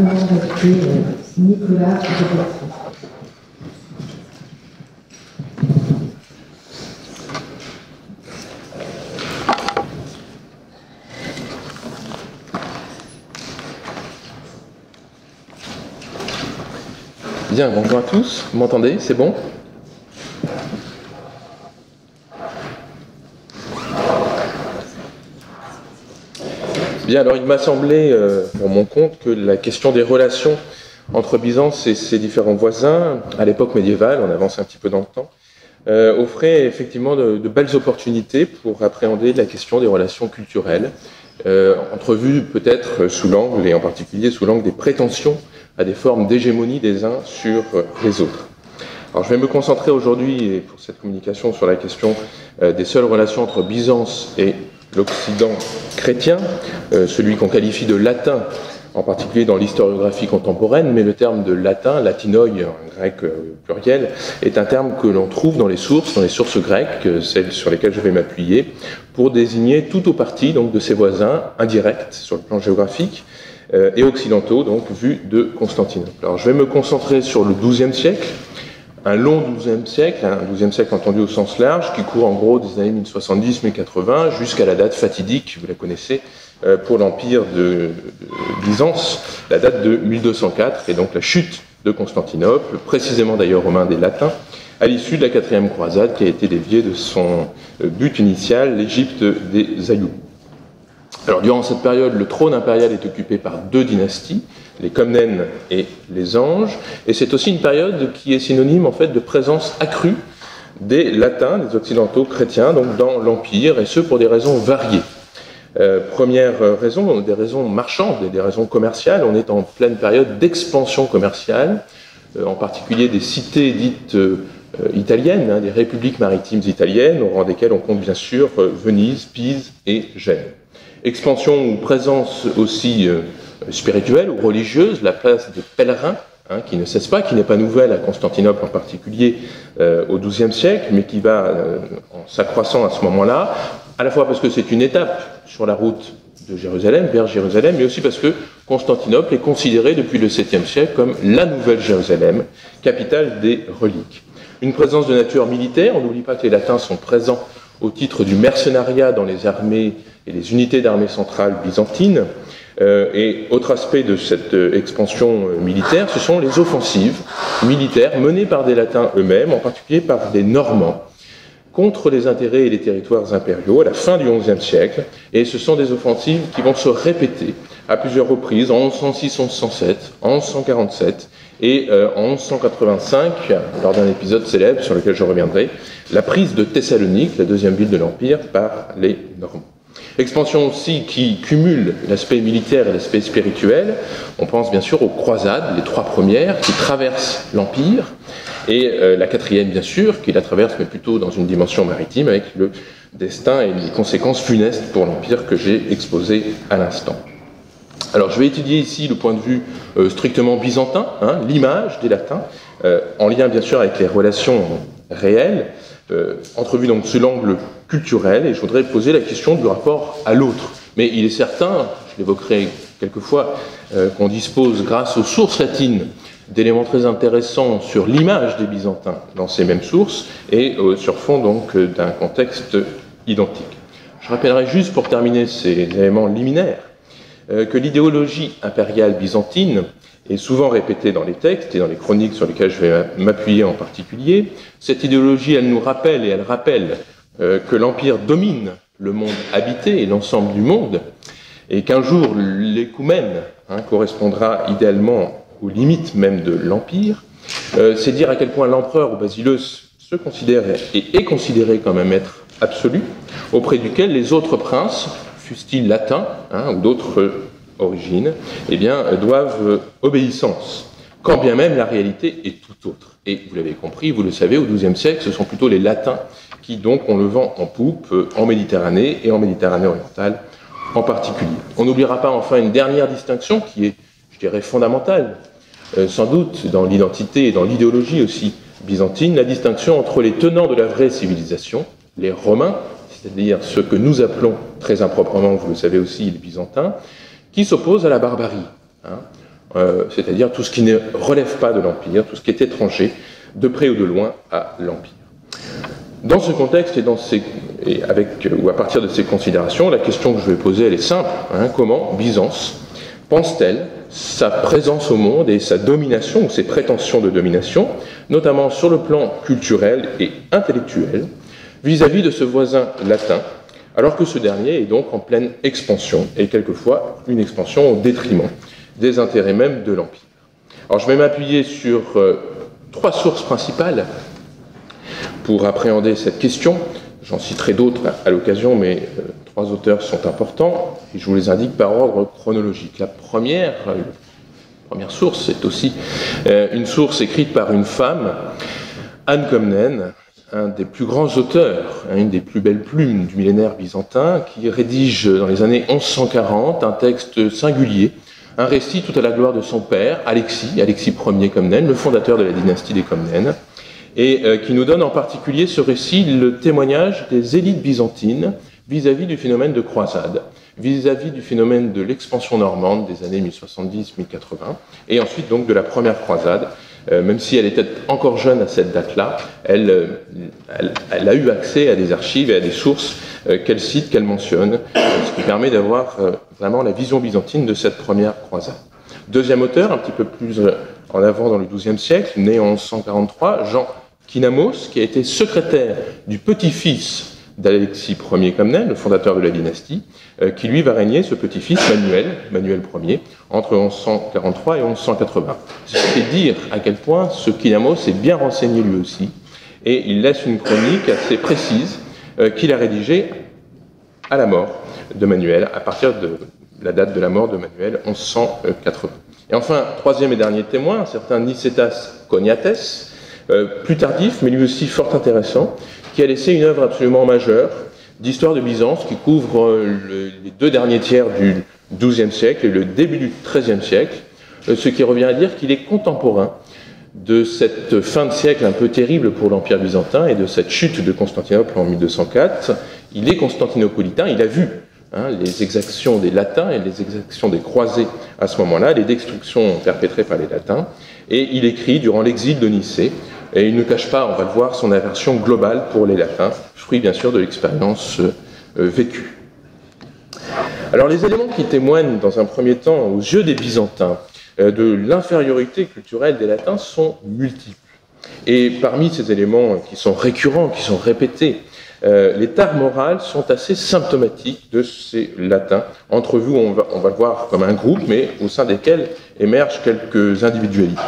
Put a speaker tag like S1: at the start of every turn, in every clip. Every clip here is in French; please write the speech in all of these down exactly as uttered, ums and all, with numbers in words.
S1: avant d'accueillir Nicolas Debertrand.
S2: Bien, bonjour à tous, vous m'entendez, c'est bon? Bien, alors il m'a semblé, euh, pour mon compte, que la question des relations entre Byzance et ses différents voisins, à l'époque médiévale, on avance un petit peu dans le temps, euh, offrait effectivement de, de belles opportunités pour appréhender la question des relations culturelles, euh, entrevues peut-être sous l'angle, et en particulier sous l'angle des prétentions à des formes d'hégémonie des uns sur les autres. Alors je vais me concentrer aujourd'hui, et pour cette communication, sur la question euh, des seules relations entre Byzance et l'Occident chrétien, euh, celui qu'on qualifie de latin, en particulier dans l'historiographie contemporaine, mais le terme de latin, latinoi, en grec euh, pluriel, est un terme que l'on trouve dans les sources, dans les sources grecques, euh, celles sur lesquelles je vais m'appuyer, pour désigner tout ou partie donc, de ses voisins indirects sur le plan géographique, euh, et occidentaux, donc vus de Constantinople. Alors je vais me concentrer sur le douzième siècle, un long douzième siècle, un douzième siècle entendu au sens large, qui court en gros des années mille soixante-dix mille quatre-vingts jusqu'à la date fatidique, vous la connaissez, euh, pour l'empire de, de Byzance, la date de mille deux cent quatre, et donc la chute de Constantinople, précisément d'ailleurs aux mains des Latins, à l'issue de la quatrième croisade qui a été déviée de son but initial, l'Égypte des Aïouds. Alors durant cette période, le trône impérial est occupé par deux dynasties, les Comnènes et les Anges, et c'est aussi une période qui est synonyme en fait de présence accrue des latins, des occidentaux chrétiens, donc dans l'Empire, et ce pour des raisons variées. Euh, première raison, des raisons marchandes et des raisons commerciales, on est en pleine période d'expansion commerciale, euh, en particulier des cités dites euh, italiennes, hein, des républiques maritimes italiennes, au rang desquelles on compte bien sûr euh, Venise, Pise et Gênes. Expansion ou présence aussi euh, spirituelle ou religieuse, la place des pèlerins, hein, qui ne cesse pas, qui n'est pas nouvelle à Constantinople en particulier euh, au douzième siècle, mais qui va euh, en s'accroissant à ce moment-là, à la fois parce que c'est une étape sur la route de Jérusalem, vers Jérusalem, mais aussi parce que Constantinople est considérée depuis le septième siècle comme la nouvelle Jérusalem, capitale des reliques. Une présence de nature militaire, on n'oublie pas que les Latins sont présents au titre du mercenariat dans les armées et les unités d'armée centrales byzantines. Euh, et autre aspect de cette euh, expansion euh, militaire, ce sont les offensives militaires menées par des Latins eux-mêmes, en particulier par des Normands, contre les intérêts et les territoires impériaux à la fin du onzième siècle. Et ce sont des offensives qui vont se répéter à plusieurs reprises, en onze cent six, onze cent sept, en onze cent quarante-sept et euh, en onze cent quatre-vingt-cinq, lors d'un épisode célèbre sur lequel je reviendrai, la prise de Thessalonique, la deuxième ville de l'Empire, par les Normands. Expansion aussi qui cumule l'aspect militaire et l'aspect spirituel. On pense bien sûr aux croisades, les trois premières, qui traversent l'Empire, et euh, la quatrième bien sûr, qui la traverse, mais plutôt dans une dimension maritime, avec le destin et les conséquences funestes pour l'Empire que j'ai exposé à l'instant. Alors je vais étudier ici le point de vue euh, strictement byzantin, hein, l'image des Latins, euh, en lien bien sûr avec les relations réelles, euh, entrevues donc sous l'angle culturel, et je voudrais poser la question du rapport à l'autre. Mais il est certain, je l'évoquerai quelquefois, euh, qu'on dispose, grâce aux sources latines, d'éléments très intéressants sur l'image des Byzantins dans ces mêmes sources, et euh, sur fond donc euh, d'un contexte identique. Je rappellerai juste, pour terminer ces éléments liminaires, euh, que l'idéologie impériale byzantine est souvent répétée dans les textes et dans les chroniques sur lesquelles je vais m'appuyer en particulier. Cette idéologie, elle nous rappelle, et elle rappelle euh, que l'Empire domine le monde habité et l'ensemble du monde, et qu'un jour l'écoumène hein, correspondra idéalement aux limites même de l'Empire. Euh, c'est dire à quel point l'empereur ou basileus se considère et est considéré comme un maître absolu, auprès duquel les autres princes, fussent-ils latins hein, ou d'autres euh, origines, eh bien, doivent euh, obéissance, quand bien même la réalité est tout autre. Et vous l'avez compris, vous le savez, au douzième siècle, ce sont plutôt les latins qui donc ont le vent en poupe euh, en Méditerranée et en Méditerranée orientale en particulier. On n'oubliera pas enfin une dernière distinction qui est, je dirais, fondamentale, euh, sans doute dans l'identité et dans l'idéologie aussi byzantine, la distinction entre les tenants de la vraie civilisation, les Romains, c'est-à-dire ceux que nous appelons très improprement, vous le savez aussi, les Byzantins, qui s'opposent à la barbarie. Hein. euh, c'est-à-dire tout ce qui ne relève pas de l'Empire, tout ce qui est étranger, de près ou de loin, à l'Empire. Dans ce contexte et, dans ces, et avec, ou à partir de ces considérations, la question que je vais poser, elle est simple. Hein, comment Byzance pense-t-elle sa présence au monde et sa domination, ou ses prétentions de domination, notamment sur le plan culturel et intellectuel, vis-à-vis de ce voisin latin, alors que ce dernier est donc en pleine expansion, et quelquefois une expansion au détriment des intérêts même de l'Empire. Alors je vais m'appuyer sur euh, trois sources principales pour appréhender cette question. J'en citerai d'autres à l'occasion, mais euh, trois auteurs sont importants, et je vous les indique par ordre chronologique. La première, euh, la première source, c'est aussi euh, une source écrite par une femme, Anne Comnène, un des plus grands auteurs, hein, une des plus belles plumes du millénaire byzantin, qui rédige dans les années onze cent quarante un texte singulier, un récit tout à la gloire de son père, Alexis, Alexis Ier Comnène, le fondateur de la dynastie des Comnènes, et euh, qui nous donne en particulier ce récit le témoignage des élites byzantines vis-à-vis du phénomène de croisade, vis-à-vis du phénomène de l'expansion normande des années mille soixante-dix mille quatre-vingts, et ensuite donc de la première croisade. Euh, même si elle était encore jeune à cette date-là, elle, euh, elle, elle a eu accès à des archives et à des sources euh, qu'elle cite, qu'elle mentionne, euh, ce qui permet d'avoir euh, vraiment la vision byzantine de cette première croisade. Deuxième auteur, un petit peu plus euh, en avant dans le douzième siècle, né en onze cent quarante-trois, Jean Kynamos, qui a été secrétaire du petit-fils d'Alexis Ier Comnène, le fondateur de la dynastie, euh, qui lui va régner, ce petit-fils, Manuel, Manuel Ier, entre onze cent quarante-trois et onze cent quatre-vingts. C'est dire à quel point ce Kynamos est bien renseigné lui aussi, et il laisse une chronique assez précise euh, qu'il a rédigée à la mort de Manuel, à partir de la date de la mort de Manuel, onze cent quatre-vingts. Et enfin, troisième et dernier témoin, un certain Nicétas Choniates, euh, plus tardif, mais lui aussi fort intéressant, qui a laissé une œuvre absolument majeure d'histoire de Byzance qui couvre le, les deux derniers tiers du douzième siècle et le début du treizième siècle, ce qui revient à dire qu'il est contemporain de cette fin de siècle un peu terrible pour l'Empire byzantin et de cette chute de Constantinople en mille deux cent quatre. Il est constantinopolitain, il a vu hein, les exactions des Latins et les exactions des croisés à ce moment-là, les destructions perpétrées par les Latins, et il écrit durant l'exil de Nicée. Et il ne cache pas, on va le voir, son aversion globale pour les Latins, fruit bien sûr de l'expérience euh, vécue. Alors les éléments qui témoignent dans un premier temps aux yeux des Byzantins euh, de l'infériorité culturelle des Latins sont multiples. Et parmi ces éléments qui sont récurrents, qui sont répétés, euh, les tares morales sont assez symptomatiques de ces Latins. Entre vous, on va, on va le voir comme un groupe, mais au sein desquels émergent quelques individualités.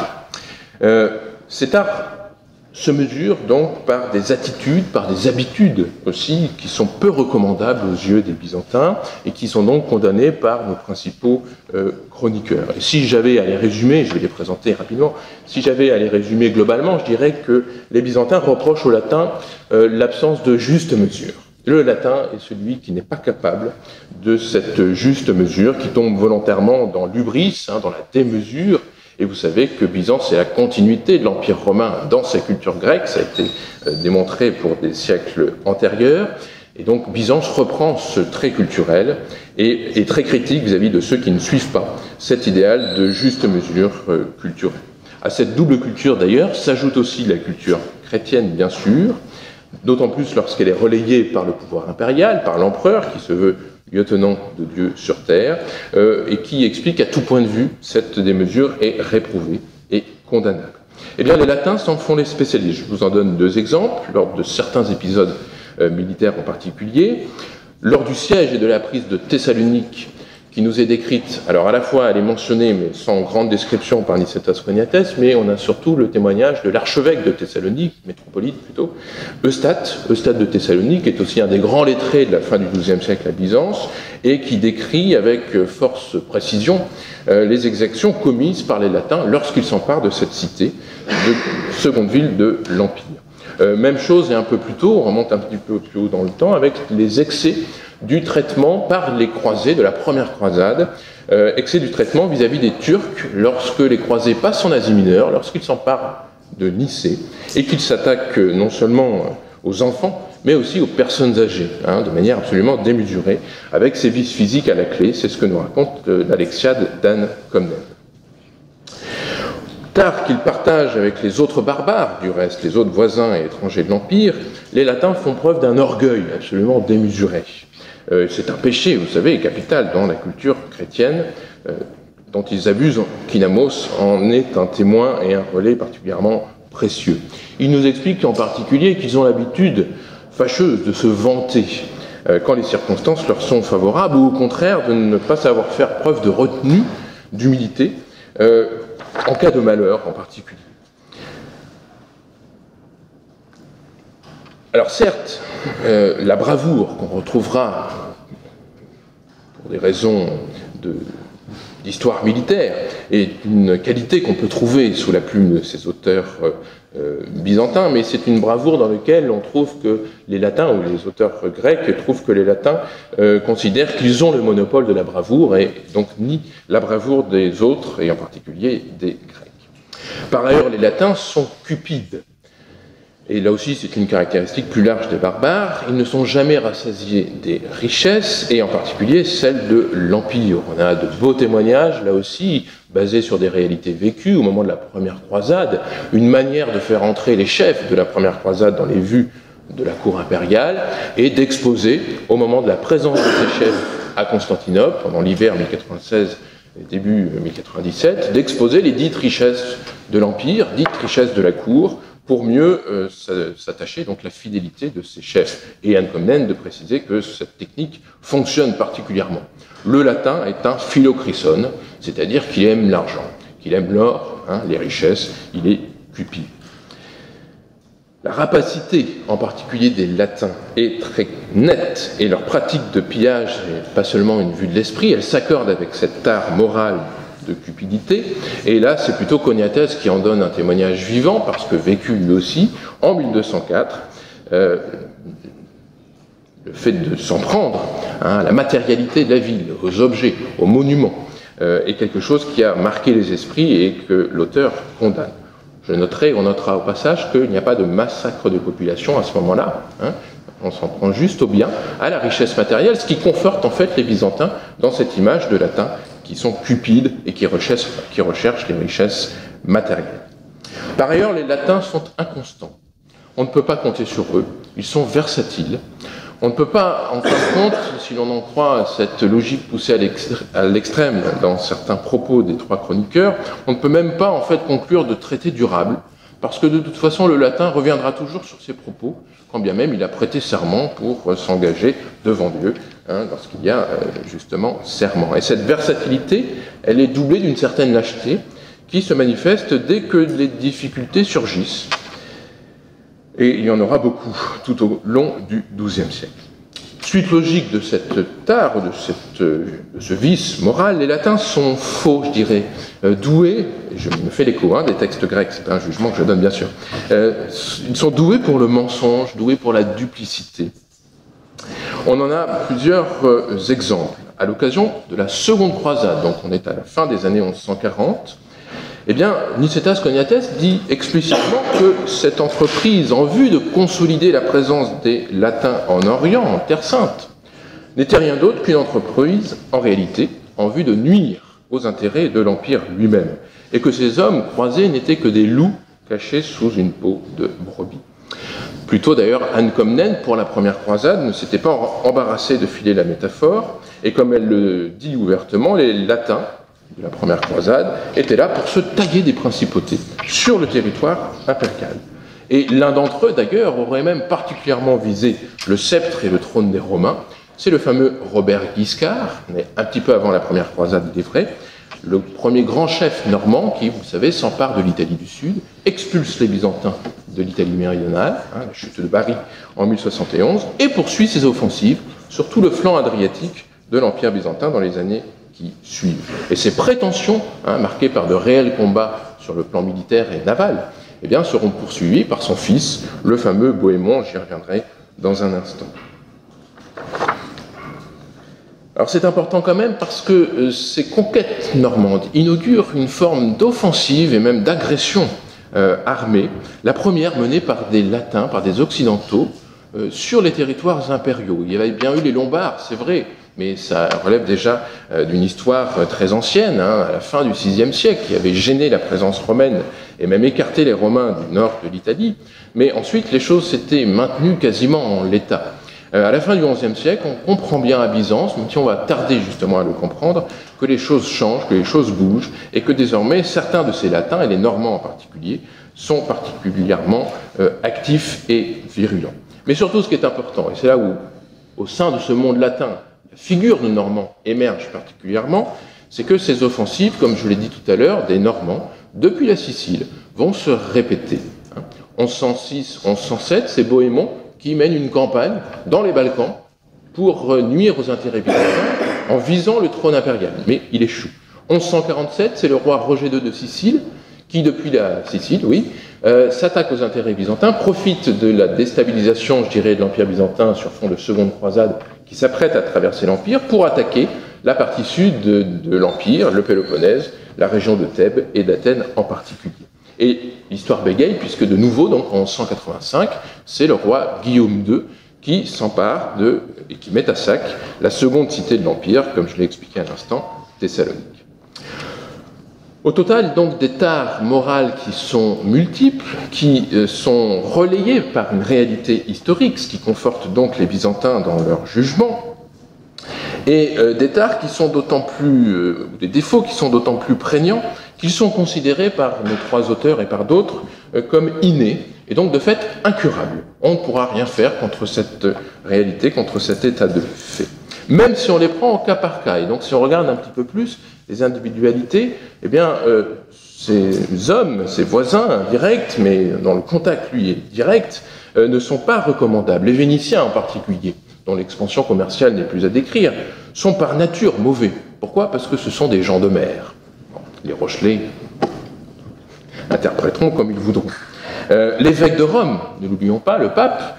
S2: Euh, ces tares se mesure donc par des attitudes, par des habitudes aussi, qui sont peu recommandables aux yeux des Byzantins et qui sont donc condamnées par nos principaux euh, chroniqueurs. Et si j'avais à les résumer, je vais les présenter rapidement, si j'avais à les résumer globalement, je dirais que les Byzantins reprochent aux Latins euh, l'absence de juste mesure. Le latin est celui qui n'est pas capable de cette juste mesure, qui tombe volontairement dans l'hubris, hein, dans la démesure. Et vous savez que Byzance, c'est la continuité de l'Empire romain dans sa culture grecque, ça a été euh, démontré pour des siècles antérieurs. Et donc Byzance reprend ce trait culturel et est très critique vis-à-vis de ceux qui ne suivent pas cet idéal de juste mesure euh, culturelle. À cette double culture d'ailleurs s'ajoute aussi la culture chrétienne, bien sûr, d'autant plus lorsqu'elle est relayée par le pouvoir impérial, par l'empereur qui se veut lieutenant de Dieu sur terre, euh, et qui explique à tout point de vue cette démesure est réprouvée et condamnable. Eh bien, les Latins s'en font les spécialistes. Je vous en donne deux exemples, lors de certains épisodes euh, militaires en particulier. Lors du siège et de la prise de Thessalonique, qui nous est décrite, alors à la fois elle est mentionnée, mais sans grande description par Nicétas Choniates, mais on a surtout le témoignage de l'archevêque de Thessalonique, métropolite plutôt, Eustate. Eustate de Thessalonique est aussi un des grands lettrés de la fin du douzième siècle à Byzance, et qui décrit avec force précision euh, les exactions commises par les Latins lorsqu'ils s'emparent de cette cité, de seconde ville de l'Empire. Euh, même chose et un peu plus tôt, on remonte un petit peu plus haut dans le temps, avec les excès du traitement par les croisés de la première croisade, euh, excès du traitement vis-à-vis des Turcs lorsque les croisés passent en Asie mineure, lorsqu'ils s'emparent de Nicée, et qu'ils s'attaquent non seulement aux enfants, mais aussi aux personnes âgées, hein, de manière absolument démesurée, avec ses vices physiques à la clé. C'est ce que nous raconte euh, l'Alexiade d'Anne Comnène. Tard qu'ils partagent avec les autres barbares, du reste, les autres voisins et étrangers de l'Empire, les Latins font preuve d'un orgueil absolument démesuré. Euh, c'est un péché, vous savez, capital dans la culture chrétienne, euh, dont ils abusent. Kinamos en est un témoin et un relais particulièrement précieux. Il nous explique en particulier qu'ils ont l'habitude fâcheuse de se vanter euh, quand les circonstances leur sont favorables, ou au contraire de ne pas savoir faire preuve de retenue, d'humilité, euh, en cas de malheur en particulier. Alors certes, euh, la bravoure qu'on retrouvera pour des raisons de d'histoire militaire est une qualité qu'on peut trouver sous la plume de ces auteurs euh, euh, byzantins, mais c'est une bravoure dans laquelle on trouve que les latins, ou les auteurs grecs trouvent que les latins euh, considèrent qu'ils ont le monopole de la bravoure et donc nient la bravoure des autres, et en particulier des Grecs. Par ailleurs, les latins sont cupides. Et là aussi, c'est une caractéristique plus large des barbares. Ils ne sont jamais rassasiés des richesses, et en particulier celles de l'Empire. On a de beaux témoignages, là aussi, basés sur des réalités vécues au moment de la première croisade, une manière de faire entrer les chefs de la première croisade dans les vues de la cour impériale, et d'exposer, au moment de la présence de ces chefs à Constantinople, pendant l'hiver mille quatre-vingt-seize et début mille quatre-vingt-dix-sept, d'exposer les dites richesses de l'Empire, dites richesses de la cour, pour mieux euh, s'attacher donc la fidélité de ses chefs. Et Anne Comnène de préciser que cette technique fonctionne particulièrement. Le latin est un philochrysone, c'est-à-dire qu'il aime l'argent, qu'il aime l'or, hein, les richesses, il est cupide. La rapacité, en particulier des latins, est très nette, et leur pratique de pillage n'est pas seulement une vue de l'esprit, elle s'accorde avec cet art moral de cupidité, et là c'est plutôt Choniatès qui en donne un témoignage vivant, parce que vécu lui aussi, en mille deux cent quatre, euh, le fait de s'en prendre hein, à la matérialité de la ville, aux objets, aux monuments, euh, est quelque chose qui a marqué les esprits et que l'auteur condamne. Je noterai, on notera au passage qu'il n'y a pas de massacre de population à ce moment-là, hein, on s'en prend juste au bien, à la richesse matérielle, ce qui conforte en fait les Byzantins dans cette image de latins qui sont cupides et qui recherchent, qui recherchent les richesses matérielles. Par ailleurs, les latins sont inconstants. On ne peut pas compter sur eux. Ils sont versatiles. On ne peut pas, en fin de compte, si l'on en croit cette logique poussée à l'extrême dans certains propos des trois chroniqueurs, on ne peut même pas en fait conclure de traité durable, parce que de toute façon le latin reviendra toujours sur ses propos, quand bien même il a prêté serment pour s'engager devant Dieu, hein, lorsqu'il y a euh, justement serment. Et cette versatilité, elle est doublée d'une certaine lâcheté, qui se manifeste dès que les difficultés surgissent. Et il y en aura beaucoup tout au long du douzième siècle. Suite logique de cette tare, de, cette, de ce vice moral, les latins sont faux, je dirais, euh, doués, et je me fais l'écho hein, des textes grecs, c'est un jugement que je donne bien sûr, euh, ils sont doués pour le mensonge, doués pour la duplicité. On en a plusieurs euh, exemples. À l'occasion de la seconde croisade, donc on est à la fin des années onze cent quarante, eh bien, Nicétas Choniatès dit explicitement que cette entreprise en vue de consolider la présence des Latins en Orient, en Terre Sainte, n'était rien d'autre qu'une entreprise, en réalité, en vue de nuire aux intérêts de l'Empire lui-même, et que ces hommes croisés n'étaient que des loups cachés sous une peau de brebis. Plutôt d'ailleurs, Anne Comnène, pour la première croisade, ne s'était pas embarrassée de filer la métaphore, et comme elle le dit ouvertement, les Latins de la première croisade étaient là pour se tailler des principautés sur le territoire impérial. Et l'un d'entre eux, d'ailleurs, aurait même particulièrement visé le sceptre et le trône des Romains. C'est le fameux Robert Guiscard, né un petit peu avant la première croisade, il est vrai, le premier grand chef normand qui, vous savez, s'empare de l'Italie du Sud, expulse les Byzantins de l'Italie méridionale, hein, la chute de Bari en mille soixante et onze, et poursuit ses offensives sur tout le flanc adriatique de l'Empire byzantin dans les années qui suivent. Et ces prétentions, hein, marquées par de réels combats sur le plan militaire et naval, eh bien, seront poursuivies par son fils, le fameux Bohémond, j'y reviendrai dans un instant. Alors c'est important quand même parce que euh, ces conquêtes normandes inaugurent une forme d'offensive et même d'agression euh, armée, la première menée par des Latins, par des Occidentaux, euh, sur les territoires impériaux. Il y avait bien eu les Lombards, c'est vrai, mais ça relève déjà euh, d'une histoire euh, très ancienne, hein, à la fin du sixième siècle, qui avait gêné la présence romaine et même écarté les Romains du nord de l'Italie. Mais ensuite, les choses s'étaient maintenues quasiment en l'état. Euh, à la fin du onzième siècle, on comprend bien à Byzance, même si on va tarder justement à le comprendre, que les choses changent, que les choses bougent, et que désormais, certains de ces latins, et les Normands en particulier, sont particulièrement euh, actifs et virulents. Mais surtout, ce qui est important, et c'est là où, au sein de ce monde latin, la figure de Normand émerge particulièrement, c'est que ces offensives, comme je l'ai dit tout à l'heure, des Normands, depuis la Sicile, vont se répéter. onze cent six, onze cent sept, c'est Bohémond qui mène une campagne dans les Balkans pour nuire aux intérêts byzantins en visant le trône impérial. Mais il échoue. onze cent quarante-sept, c'est le roi Roger deux de Sicile qui, depuis la Sicile, oui, euh, s'attaque aux intérêts byzantins, profite de la déstabilisation, je dirais, de l'Empire byzantin sur fond de seconde croisade qui s'apprête à traverser l'Empire pour attaquer la partie sud de, de l'Empire, le Péloponnèse, la région de Thèbes et d'Athènes en particulier. Et l'histoire bégaye, puisque de nouveau, donc en onze cent quatre-vingt-cinq, c'est le roi Guillaume deux qui s'empare de, et qui met à sac la seconde cité de l'Empire, comme je l'ai expliqué à l'instant, Thessalonique. Au total, donc, des tares morales qui sont multiples, qui euh, sont relayées par une réalité historique, ce qui conforte donc les Byzantins dans leur jugement, et euh, des tares qui sont d'autant plus, euh, des défauts qui sont d'autant plus prégnants qu'ils sont considérés par nos trois auteurs et par d'autres euh, comme innés, et donc de fait incurables. On ne pourra rien faire contre cette réalité, contre cet état de fait. Même si on les prend en cas par cas, et donc si on regarde un petit peu plus les individualités, eh bien, euh, ces hommes, ces voisins directs, mais dont le contact, lui, est direct, euh, ne sont pas recommandables. Les Vénitiens en particulier, dont l'expansion commerciale n'est plus à décrire, sont par nature mauvais. Pourquoi ? Parce que ce sont des gens de mer. Bon, les Rochelais interpréteront comme ils voudront. Euh, L'évêque de Rome, ne l'oublions pas, le pape,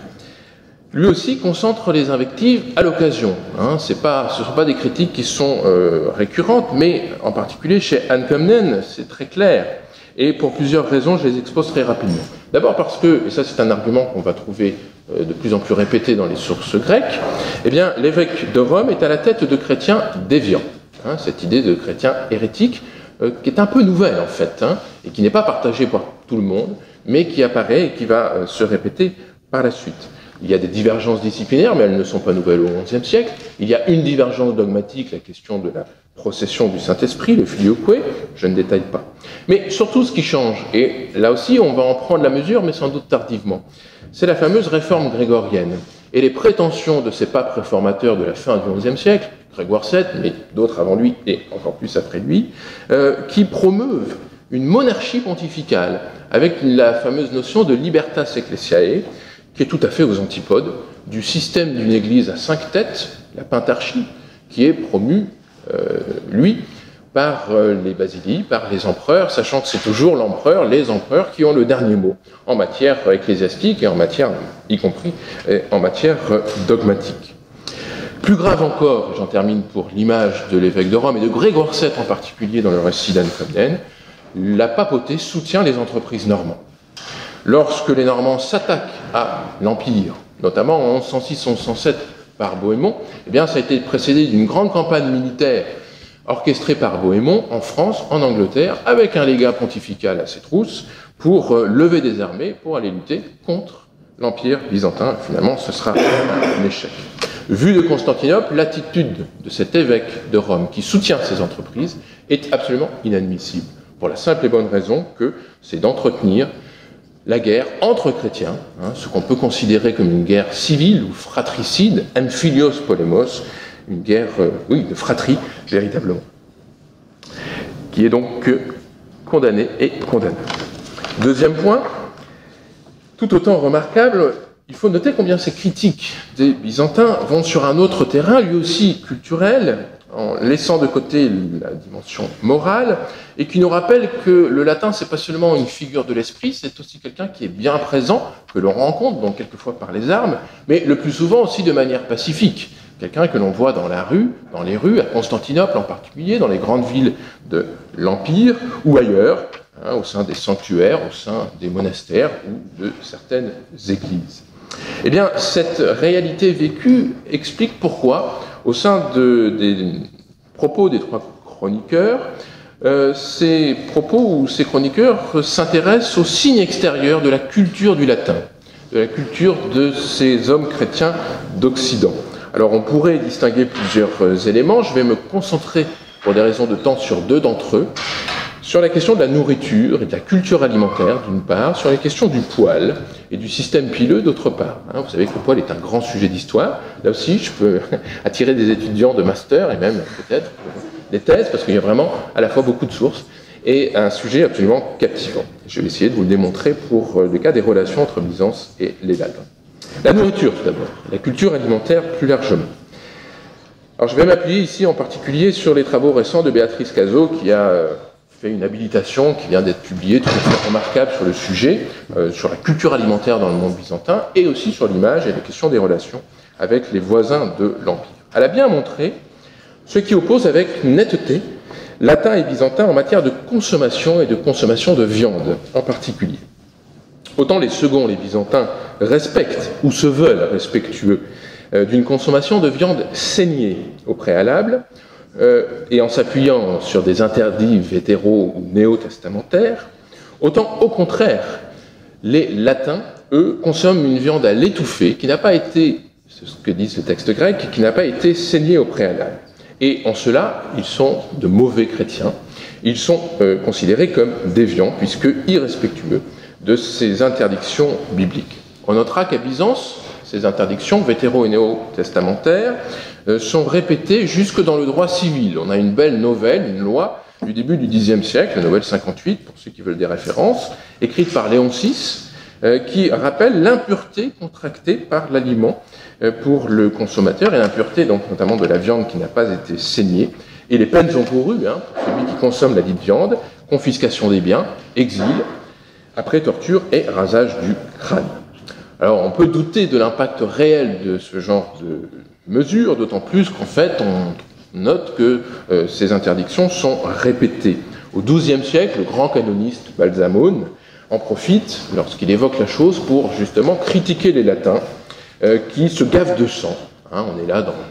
S2: lui aussi concentre les invectives à l'occasion. Hein, c'est pas, ce ne sont pas des critiques qui sont euh, récurrentes, mais en particulier chez Anne Comnène, c'est très clair. Et pour plusieurs raisons, je les expose très rapidement. D'abord parce que, et ça c'est un argument qu'on va trouver euh, de plus en plus répété dans les sources grecques, eh bien l'évêque de Rome est à la tête de chrétiens déviants. Hein, cette idée de chrétien hérétique, euh, qui est un peu nouvelle en fait, hein, et qui n'est pas partagée par tout le monde, mais qui apparaît et qui va euh, se répéter par la suite. Il y a des divergences disciplinaires, mais elles ne sont pas nouvelles au onzième siècle. Il y a une divergence dogmatique, la question de la procession du Saint-Esprit, le filioque, je ne détaille pas. Mais surtout ce qui change, et là aussi on va en prendre la mesure, mais sans doute tardivement, c'est la fameuse réforme grégorienne. Et les prétentions de ces papes réformateurs de la fin du onzième siècle, Grégoire sept, mais d'autres avant lui et encore plus après lui, euh, qui promeuvent une monarchie pontificale, avec la fameuse notion de libertas ecclesiae, qui est tout à fait aux antipodes du système d'une église à cinq têtes, la pentarchie, qui est promue, euh, lui, par euh, les basiliques, par les empereurs, sachant que c'est toujours l'empereur, les empereurs qui ont le dernier mot en matière ecclésiastique et en matière, y compris en matière dogmatique. Plus grave encore, j'en termine pour l'image de l'évêque de Rome et de Grégoire sept en particulier dans le récit d'Anne Comnène, la papauté soutient les entreprises normandes. Lorsque les Normands s'attaquent à l'Empire, notamment en onze cent six onze cent sept par Bohémond, eh bien, ça a été précédé d'une grande campagne militaire orchestrée par Bohémond en France, en Angleterre, avec un légat pontifical à ses trousses, pour euh, lever des armées, pour aller lutter contre l'Empire byzantin. Finalement, ce sera un échec. Vu de Constantinople, l'attitude de cet évêque de Rome qui soutient ces entreprises est absolument inadmissible, pour la simple et bonne raison que c'est d'entretenir la guerre entre chrétiens, hein, ce qu'on peut considérer comme une guerre civile ou fratricide, amphilios polemos, une guerre, euh, oui, de fratrie, véritablement, qui est donc euh, condamnée et condamnée. Deuxième point, tout autant remarquable, il faut noter combien ces critiques des Byzantins vont sur un autre terrain, lui aussi culturel, en laissant de côté la dimension morale, et qui nous rappelle que le latin, c'est pas seulement une figure de l'esprit, c'est aussi quelqu'un qui est bien présent, que l'on rencontre, donc quelquefois par les armes, mais le plus souvent aussi de manière pacifique. Quelqu'un que l'on voit dans la rue, dans les rues, à Constantinople en particulier, dans les grandes villes de l'Empire, ou ailleurs, hein, au sein des sanctuaires, au sein des monastères, ou de certaines églises. Eh bien, cette réalité vécue explique pourquoi au sein de, des propos des trois chroniqueurs, euh, ces propos ou ces chroniqueurs s'intéressent aux signes extérieurs de la culture du latin, de la culture de ces hommes chrétiens d'Occident. Alors on pourrait distinguer plusieurs éléments, je vais me concentrer pour des raisons de temps sur deux d'entre eux, sur la question de la nourriture et de la culture alimentaire d'une part, sur la question du poil et du système pileux d'autre part. Hein, vous savez que le poil est un grand sujet d'histoire, là aussi je peux attirer des étudiants de master et même peut-être des thèses, parce qu'il y a vraiment à la fois beaucoup de sources et un sujet absolument captivant. Je vais essayer de vous le démontrer pour le cas des relations entre Byzance et les Latins. La nourriture tout d'abord, la culture alimentaire plus largement. Alors je vais m'appuyer ici en particulier sur les travaux récents de Béatrice Cazot qui a fait une habilitation qui vient d'être publiée, tout à fait remarquable sur le sujet, euh, sur la culture alimentaire dans le monde byzantin et aussi sur l'image et la question des relations avec les voisins de l'Empire. Elle a bien montré ce qui oppose avec netteté latin et byzantin en matière de consommation et de consommation de viande en particulier. Autant les seconds, les byzantins, respectent ou se veulent respectueux euh, d'une consommation de viande saignée au préalable, euh, et en s'appuyant sur des interdits vétéraux ou néo-testamentaires, autant au contraire, les latins, eux, consomment une viande à l'étouffée qui n'a pas été, c'est ce que disent les textes grecs, qui n'a pas été saignée au préalable. Et en cela, ils sont de mauvais chrétiens, ils sont euh, considérés comme déviants, puisque irrespectueux de ces interdictions bibliques. On notera qu'à Byzance, ces interdictions vétéro- et néo-testamentaires euh, sont répétées jusque dans le droit civil. On a une belle novelle, une loi du début du dixième siècle, la novelle cinquante-huit, pour ceux qui veulent des références, écrite par Léon six, euh, qui rappelle l'impureté contractée par l'aliment euh, pour le consommateur, et l'impureté donc notamment de la viande qui n'a pas été saignée, et les peines encourues hein, pour celui qui consomme la dite viande, confiscation des biens, exil, après torture et rasage du crâne. Alors on peut douter de l'impact réel de ce genre de mesures, d'autant plus qu'en fait on note que euh, ces interdictions sont répétées. Au douzième siècle, le grand canoniste Balsamone en profite lorsqu'il évoque la chose pour justement critiquer les latins euh, qui se gavent de sang. Hein, on est là dans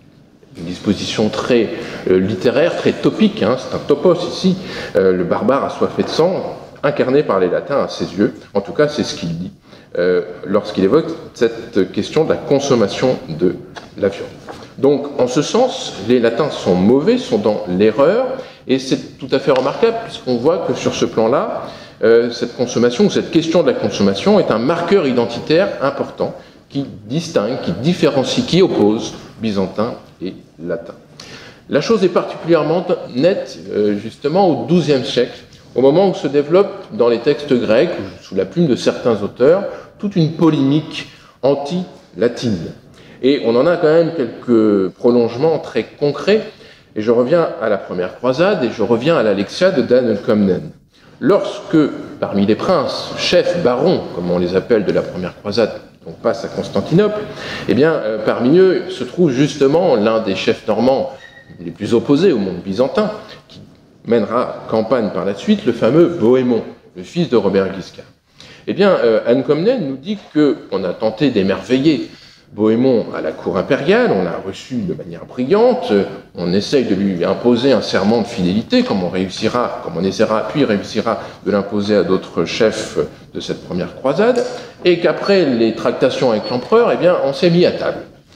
S2: une disposition très euh, littéraire, très topique, hein, c'est un topos ici, euh, le barbare assoiffé de sang, incarné par les latins à ses yeux, en tout cas c'est ce qu'il dit, euh, lorsqu'il évoque cette question de la consommation de la viande. Donc en ce sens, les latins sont mauvais, sont dans l'erreur, et c'est tout à fait remarquable puisqu'on voit que sur ce plan-là, euh, cette consommation, ou cette question de la consommation est un marqueur identitaire important qui distingue, qui différencie, qui oppose byzantin et latin. La chose est particulièrement nette euh, justement au douzième siècle, au moment où se développe dans les textes grecs, sous la plume de certains auteurs, toute une polémique anti-latine. Et on en a quand même quelques prolongements très concrets, et je reviens à la première croisade, et je reviens à l'Alexiade d'Anne Comnène. Lorsque, parmi les princes, chefs, barons, comme on les appelle de la première croisade, on passe à Constantinople, eh bien, euh, parmi eux se trouve justement l'un des chefs normands les plus opposés au monde byzantin, qui mènera campagne par la suite, le fameux Bohémond, le fils de Robert Guiscard. Eh bien, euh, Anne Comnène nous dit qu'on a tenté d'émerveiller Bohémond à la cour impériale, on l'a reçu de manière brillante, on essaye de lui imposer un serment de fidélité, comme on réussira, comme on essaiera, puis réussira de l'imposer à d'autres chefs de cette première croisade, et qu'après les tractations avec l'empereur, eh bien, on s'est mis à table.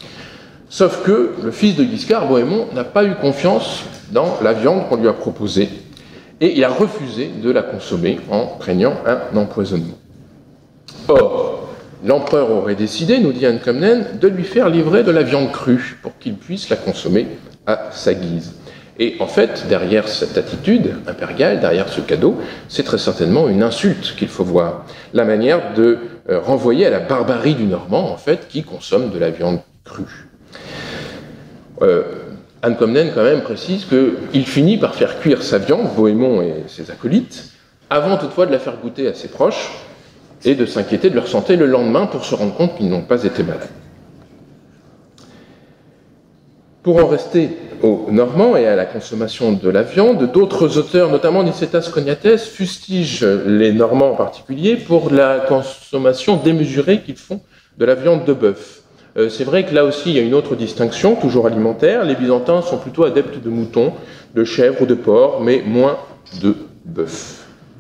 S2: Sauf que le fils de Guiscard, Bohémond, n'a pas eu confiance dans la viande qu'on lui a proposée, et il a refusé de la consommer en craignant un empoisonnement. Or, l'empereur aurait décidé, nous dit Anne Comnène, de lui faire livrer de la viande crue pour qu'il puisse la consommer à sa guise. Et en fait, derrière cette attitude impériale, derrière ce cadeau, c'est très certainement une insulte qu'il faut voir. La manière de euh, renvoyer à la barbarie du Normand, en fait, qui consomme de la viande crue. Euh, Anne Comnène, quand même, précise qu'il finit par faire cuire sa viande, Bohémond et ses acolytes, avant toutefois de la faire goûter à ses proches, et de s'inquiéter de leur santé le lendemain pour se rendre compte qu'ils n'ont pas été malades. Pour en rester aux Normands et à la consommation de la viande, d'autres auteurs, notamment Nicétas Choniates, fustigent les Normands en particulier pour la consommation démesurée qu'ils font de la viande de bœuf. Euh, c'est vrai que là aussi, il y a une autre distinction, toujours alimentaire. Les Byzantins sont plutôt adeptes de moutons, de chèvres ou de porcs, mais moins de bœuf.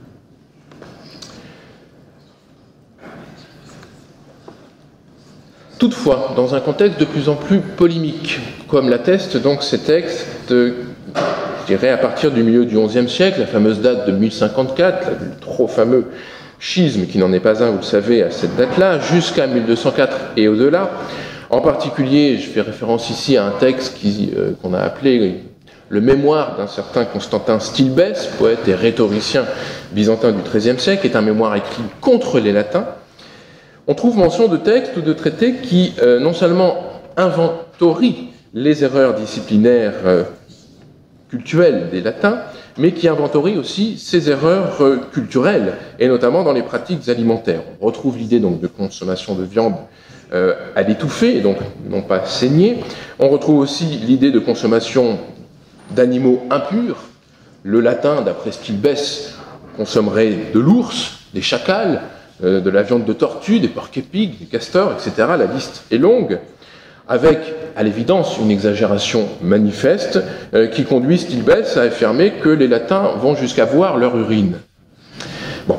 S2: Toutefois, dans un contexte de plus en plus polémique, comme l'attestent donc ces textes, je dirais à partir du milieu du onzième siècle, la fameuse date de mille cinquante-quatre, le trop fameux schisme, qui n'en est pas un, vous le savez, à cette date-là, jusqu'à mille deux cent quatre et au-delà. En particulier, je fais référence ici à un texte qui, euh, qu'on a appelé le mémoire d'un certain Constantin Stilbès, poète et rhétoricien byzantin du treizième siècle, qui est un mémoire écrit contre les latins. On trouve mention de textes ou de traités qui euh, non seulement inventorient les erreurs disciplinaires euh, cultuelles des latins, mais qui inventorient aussi ces erreurs euh, culturelles, et notamment dans les pratiques alimentaires. On retrouve l'idée donc de consommation de viande euh, à l'étouffer, et donc non pas saignée. On retrouve aussi l'idée de consommation d'animaux impurs. Le latin, d'après Stilbès, consommerait de l'ours, des chacals, euh, de la viande de tortue, des porcs-épics, des castors, et cetera. La liste est longue, avec, à l'évidence, une exagération manifeste euh, qui conduit Stilbès à affirmer que les latins vont jusqu'à voir leur urine. Bon.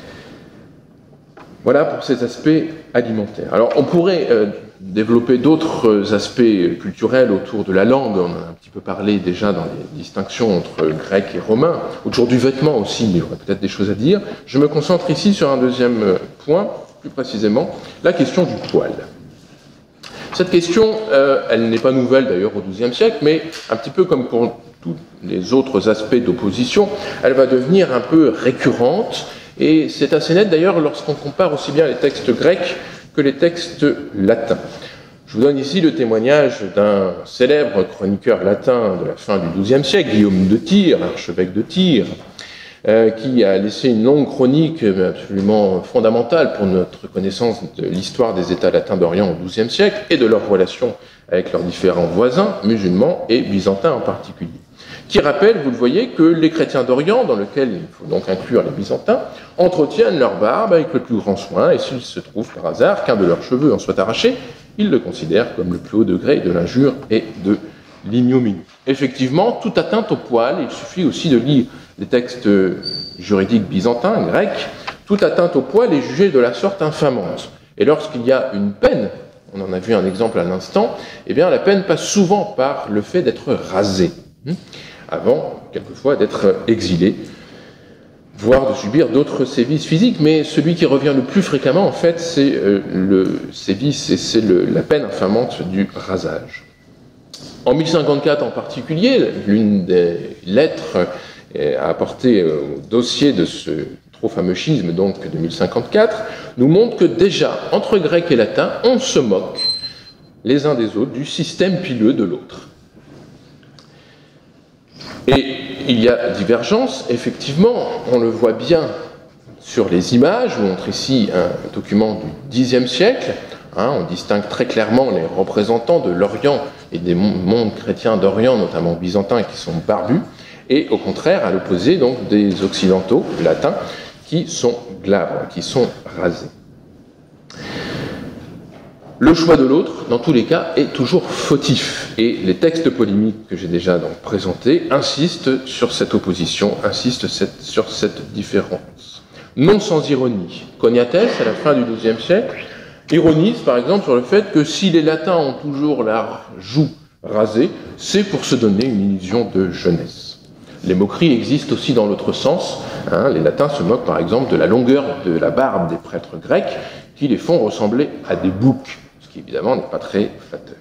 S2: Voilà pour ces aspects alimentaires. Alors, on pourrait euh, développer d'autres aspects culturels autour de la langue. On en a un petit peu parlé déjà dans les distinctions entre grec et romain. Autour du vêtement aussi, il y aurait peut-être des choses à dire. Je me concentre ici sur un deuxième point, plus précisément, la question du poil. Cette question, euh, elle n'est pas nouvelle d'ailleurs au douzième siècle, mais un petit peu comme pour tous les autres aspects d'opposition, elle va devenir un peu récurrente, et c'est assez net d'ailleurs lorsqu'on compare aussi bien les textes grecs que les textes latins. Je vous donne ici le témoignage d'un célèbre chroniqueur latin de la fin du douzième siècle, Guillaume de Tyr, archevêque de Tyr, Euh, qui a laissé une longue chronique absolument fondamentale pour notre connaissance de l'histoire des États latins d'Orient au douzième siècle et de leurs relations avec leurs différents voisins, musulmans et byzantins en particulier, qui rappelle, vous le voyez, que les chrétiens d'Orient, dans lequel il faut donc inclure les byzantins, entretiennent leur barbe avec le plus grand soin, et s'il se trouve par hasard qu'un de leurs cheveux en soit arraché, ils le considèrent comme le plus haut degré de l'injure et de l'ignominie. Effectivement, toute atteinte au poil, il suffit aussi de lire les textes juridiques byzantins, grecs, toute atteinte au poil est jugée de la sorte infamante. Et lorsqu'il y a une peine, on en a vu un exemple à l'instant, eh bien la peine passe souvent par le fait d'être rasé, avant, quelquefois, d'être exilé, voire de subir d'autres sévices physiques. Mais celui qui revient le plus fréquemment, en fait, c'est euh, le sévice et c'est le, la peine infamante du rasage. En mille cinquante-quatre en particulier, l'une des lettres à apporter au dossier de ce trop fameux schisme donc de mille cinquante-quatre, nous montre que déjà, entre grecs et latins, on se moque les uns des autres du système pileux de l'autre. Et il y a divergence, effectivement, on le voit bien sur les images. Je vous montre ici un document du dixième siècle. Hein, on distingue très clairement les représentants de l'Orient et des mondes chrétiens d'Orient, notamment byzantins, qui sont barbus, et au contraire, à l'opposé, donc, des occidentaux latins, qui sont glabres, qui sont rasés. Le choix de l'autre, dans tous les cas, est toujours fautif, et les textes polémiques que j'ai déjà donc présentés insistent sur cette opposition, insistent cette, sur cette différence. Non sans ironie. Cognatès, à la fin du douzième siècle, ironise par exemple sur le fait que si les latins ont toujours la joue rasée, c'est pour se donner une illusion de jeunesse. Les moqueries existent aussi dans l'autre sens. Hein, les latins se moquent par exemple de la longueur de la barbe des prêtres grecs qui les font ressembler à des boucs, ce qui évidemment n'est pas très flatteur.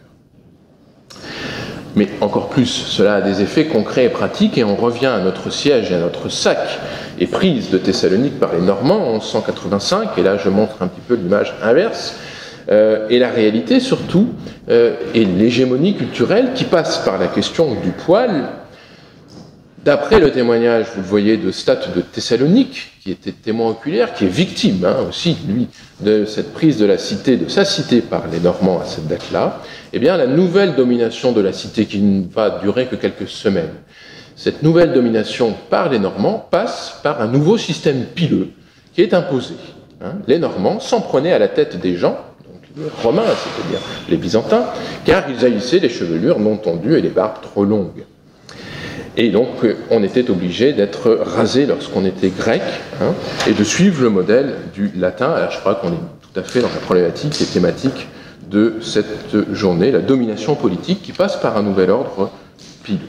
S2: Mais encore plus, cela a des effets concrets et pratiques, et on revient à notre siège et à notre sac et prise de Thessalonique par les Normands en onze cent quatre-vingt-cinq, et là je montre un petit peu l'image inverse, euh, et la réalité surtout, euh, et l'hégémonie culturelle qui passe par la question du poil. D'après le témoignage, vous le voyez, de State de Thessalonique, qui était témoin oculaire, qui est victime hein, aussi, lui, de cette prise de la cité, de sa cité par les Normands à cette date-là, eh bien, la nouvelle domination de la cité, qui ne va durer que quelques semaines, cette nouvelle domination par les Normands passe par un nouveau système pileux qui est imposé. Hein. Les Normands s'en prenaient à la tête des gens, donc les Romains, c'est-à-dire les Byzantins, car ils haïssaient les chevelures non tondues et les barbes trop longues. Et donc, on était obligé d'être rasé lorsqu'on était grec, hein, et de suivre le modèle du latin. Alors, je crois qu'on est tout à fait dans la problématique et thématique de cette journée, la domination politique qui passe par un nouvel ordre pileux.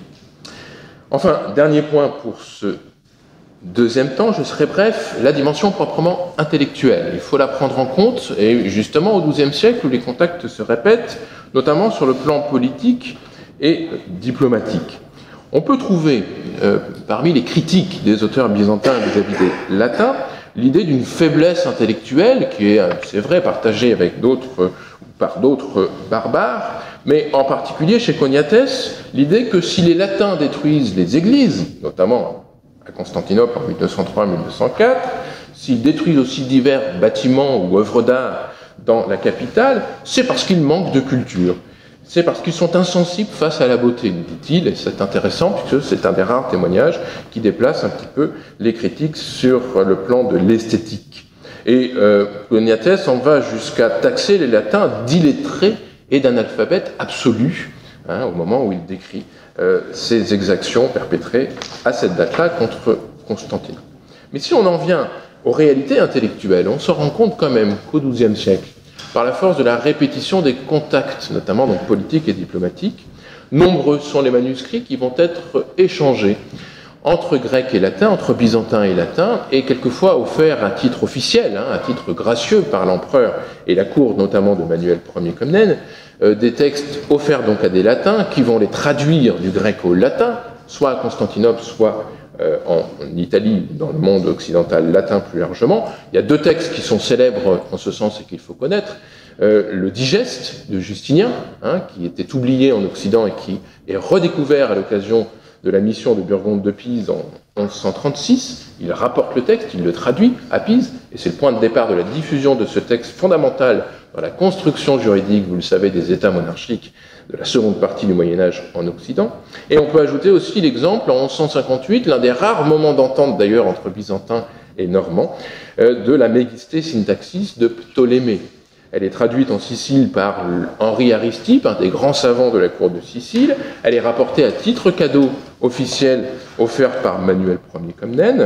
S2: Enfin, dernier point pour ce deuxième temps, je serai bref, la dimension proprement intellectuelle. Il faut la prendre en compte, et justement au douzième siècle où les contacts se répètent, notamment sur le plan politique et diplomatique. On peut trouver, euh, parmi les critiques des auteurs byzantins vis-à-vis des latins, l'idée d'une faiblesse intellectuelle qui est, c'est vrai, partagée avec d'autres, par d'autres barbares, mais en particulier chez Choniates, l'idée que si les latins détruisent les églises, notamment à Constantinople en mille deux cent trois mille deux cent quatre, s'ils détruisent aussi divers bâtiments ou œuvres d'art dans la capitale, c'est parce qu'ils manquent de culture. C'est parce qu'ils sont insensibles face à la beauté, nous dit-il, et c'est intéressant puisque c'est un des rares témoignages qui déplace un petit peu les critiques sur le plan de l'esthétique. Et euh, Choniates en va jusqu'à taxer les latins d'illettrés et d'analphabètes absolus, hein, au moment où il décrit euh, ces exactions perpétrées à cette date-là contre Constantinople. Mais si on en vient aux réalités intellectuelles, on se rend compte quand même qu'au douzième siècle, par la force de la répétition des contacts, notamment donc politiques et diplomatiques, nombreux sont les manuscrits qui vont être échangés entre grecs et latins, entre byzantins et latins, et quelquefois offerts à titre officiel, hein, à titre gracieux par l'empereur et la cour notamment de Manuel Ier Comnène, euh, des textes offerts donc à des latins qui vont les traduire du grec au latin, soit à Constantinople, soit euh, en, en Italie, dans le monde occidental latin plus largement. Il y a deux textes qui sont célèbres en ce sens et qu'il faut connaître. Euh, le Digeste de Justinien, hein, qui était oublié en Occident et qui est redécouvert à l'occasion de la mission de Burgonde de Pise en onze cent trente-six. Il rapporte le texte, il le traduit à Pise, et c'est le point de départ de la diffusion de ce texte fondamental dans la construction juridique, vous le savez, des États monarchiques de la seconde partie du Moyen-Âge en Occident. Et on peut ajouter aussi l'exemple en onze cent cinquante-huit, l'un des rares moments d'entente d'ailleurs entre byzantins et normands, euh, de la Mégistée Syntaxis de Ptolémée. Elle est traduite en Sicile par Henri Aristippe, un des grands savants de la cour de Sicile. Elle est rapportée à titre cadeau officiel offert par Manuel Ier Comnène.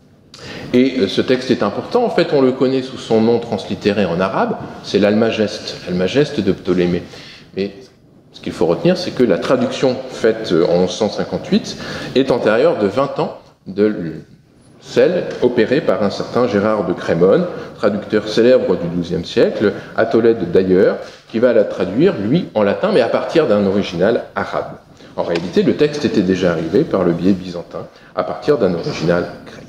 S2: Et ce texte est important. En fait, on le connaît sous son nom translittéré en arabe. C'est l'Almageste, Almageste de Ptolémée. Mais ce qu'il faut retenir, c'est que la traduction faite en onze cent cinquante-huit est antérieure de vingt ans de celle opérée par un certain Gérard de Crémone, traducteur célèbre du douzième siècle, à Tolède d'ailleurs, qui va la traduire, lui, en latin, mais à partir d'un original arabe. En réalité, le texte était déjà arrivé par le biais byzantin, à partir d'un original grec.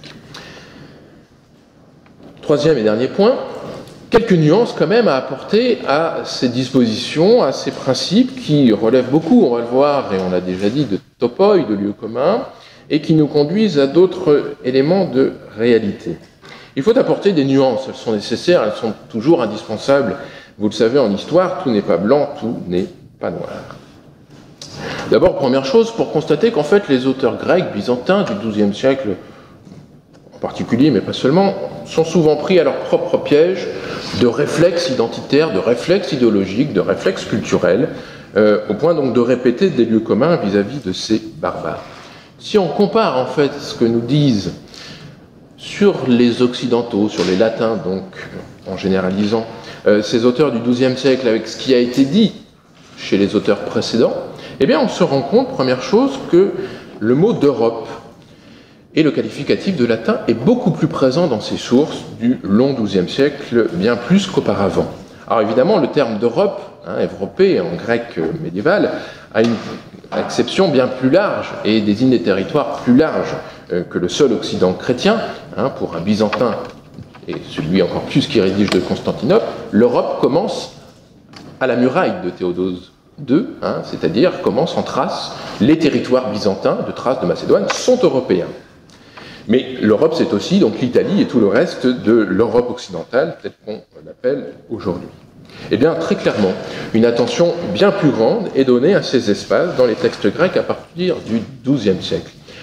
S2: Troisième et dernier point, quelques nuances quand même à apporter à ces dispositions, à ces principes qui relèvent beaucoup, on va le voir, et on l'a déjà dit, de topoi, de lieu commun, et qui nous conduisent à d'autres éléments de réalité. Il faut apporter des nuances, elles sont nécessaires, elles sont toujours indispensables. Vous le savez, en histoire, tout n'est pas blanc, tout n'est pas noir. D'abord, première chose, pour constater qu'en fait, les auteurs grecs, byzantins du douzième siècle en particulier, mais pas seulement, sont souvent pris à leur propre piège de réflexes identitaires, de réflexes idéologiques, de réflexes culturels, euh, au point donc de répéter des lieux communs vis-à-vis de ces barbares. Si on compare en fait ce que nous disent sur les occidentaux, sur les latins donc, en généralisant, euh, ces auteurs du douzième siècle avec ce qui a été dit chez les auteurs précédents, eh bien on se rend compte, première chose, que le mot d'Europe et le qualificatif de latin est beaucoup plus présent dans ces sources du long douzième siècle, bien plus qu'auparavant. Alors évidemment, le terme d'Europe, hein, Evropé en grec médiéval, a une acception bien plus large et désigne des territoires plus larges euh, que le seul Occident chrétien. Hein, pour un byzantin, et celui encore plus qui rédige de Constantinople, l'Europe commence à la muraille de Théodose deux, hein, c'est-à-dire commence en Thrace. Les territoires byzantins de Thrace, de Macédoine, sont européens. Mais l'Europe, c'est aussi donc l'Italie et tout le reste de l'Europe occidentale, telle qu'on l'appelle aujourd'hui. Eh bien, très clairement, une attention bien plus grande est donnée à ces espaces dans les textes grecs à partir du douzième siècle.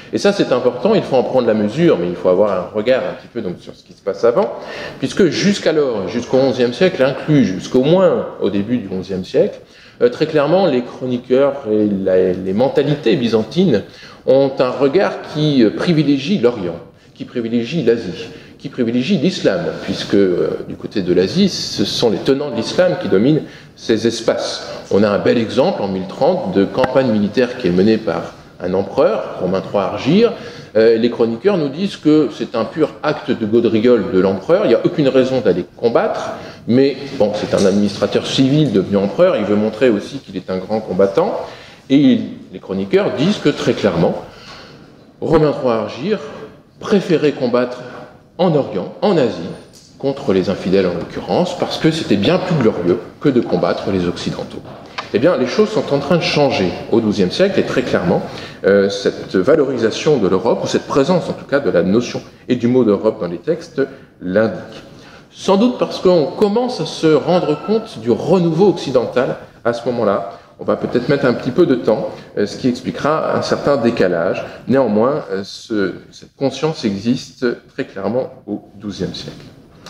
S2: Et ça, c'est important, il faut en prendre la mesure, mais il faut avoir un regard un petit peu donc, sur ce qui se passe avant, puisque jusqu'alors, jusqu'au onzième siècle, inclus jusqu'au moins au début du onzième siècle, euh, très clairement, les chroniqueurs et la, les mentalités byzantines ont un regard qui euh, privilégie l'Orient, qui privilégie l'Asie, qui privilégie l'islam, puisque euh, du côté de l'Asie, ce sont les tenants de l'islam qui dominent ces espaces. On a un bel exemple en mille trente de campagne militaire qui est menée par un empereur, Romain trois Argire. Euh, les chroniqueurs nous disent que c'est un pur acte de gaudriole de l'empereur, il n'y a aucune raison d'aller combattre, mais bon, c'est un administrateur civil devenu empereur, il veut montrer aussi qu'il est un grand combattant, et il, les chroniqueurs disent que très clairement, Romain trois Argire préférait combattre en Orient, en Asie, contre les infidèles en l'occurrence, parce que c'était bien plus glorieux que de combattre les Occidentaux. Eh bien, les choses sont en train de changer au douzième siècle, et très clairement, euh, cette valorisation de l'Europe, ou cette présence en tout cas de la notion et du mot d'Europe dans les textes, l'indique. Sans doute parce qu'on commence à se rendre compte du renouveau occidental à ce moment-là. On va peut-être mettre un petit peu de temps, euh, ce qui expliquera un certain décalage. Néanmoins, euh, ce, cette conscience existe très clairement au douzième siècle.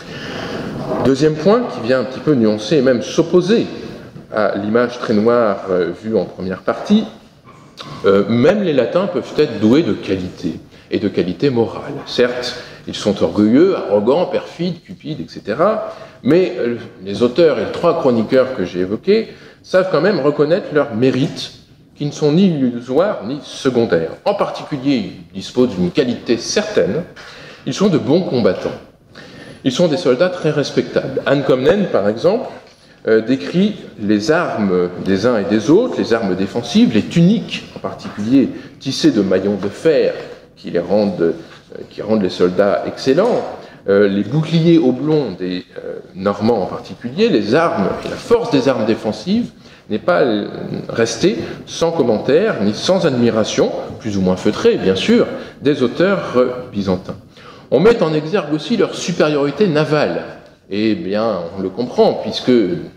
S2: Deuxième point qui vient un petit peu nuancer et même s'opposer à l'image très noire euh, vue en première partie, euh, même les latins peuvent être doués de qualité, et de qualité morale. Certes, ils sont orgueilleux, arrogants, perfides, cupides, et cetera, mais euh, les auteurs et les trois chroniqueurs que j'ai évoqués savent quand même reconnaître leurs mérites, qui ne sont ni illusoires ni secondaires. En particulier, ils disposent d'une qualité certaine, ils sont de bons combattants. Ils sont des soldats très respectables. Anne Comnène, par exemple, Euh, décrit les armes des uns et des autres, les armes défensives, les tuniques en particulier tissées de maillons de fer qui, les rendent, euh, qui rendent les soldats excellents, euh, les boucliers oblongs des euh, Normands en particulier, les armes et la force des armes défensives n'est pas euh, restée sans commentaire ni sans admiration, plus ou moins feutrée bien sûr, des auteurs euh, byzantins. On met en exergue aussi leur supériorité navale. Eh bien, on le comprend, puisque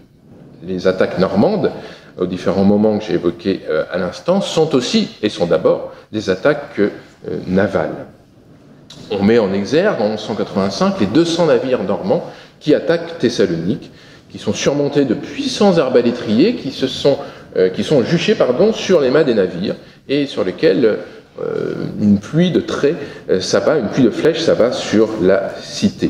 S2: les attaques normandes, aux différents moments que j'ai évoqués euh, à l'instant, sont aussi, et sont d'abord, des attaques euh, navales. On met en exergue, en onze cent quatre-vingt-cinq, les deux cents navires normands qui attaquent Thessalonique, qui sont surmontés de puissants arbalétriers, qui, se sont, euh, qui sont juchés pardon, sur les mâts des navires, et sur lesquels euh, une pluie de traits euh, s'abat, une pluie de flèches s'abat sur la cité.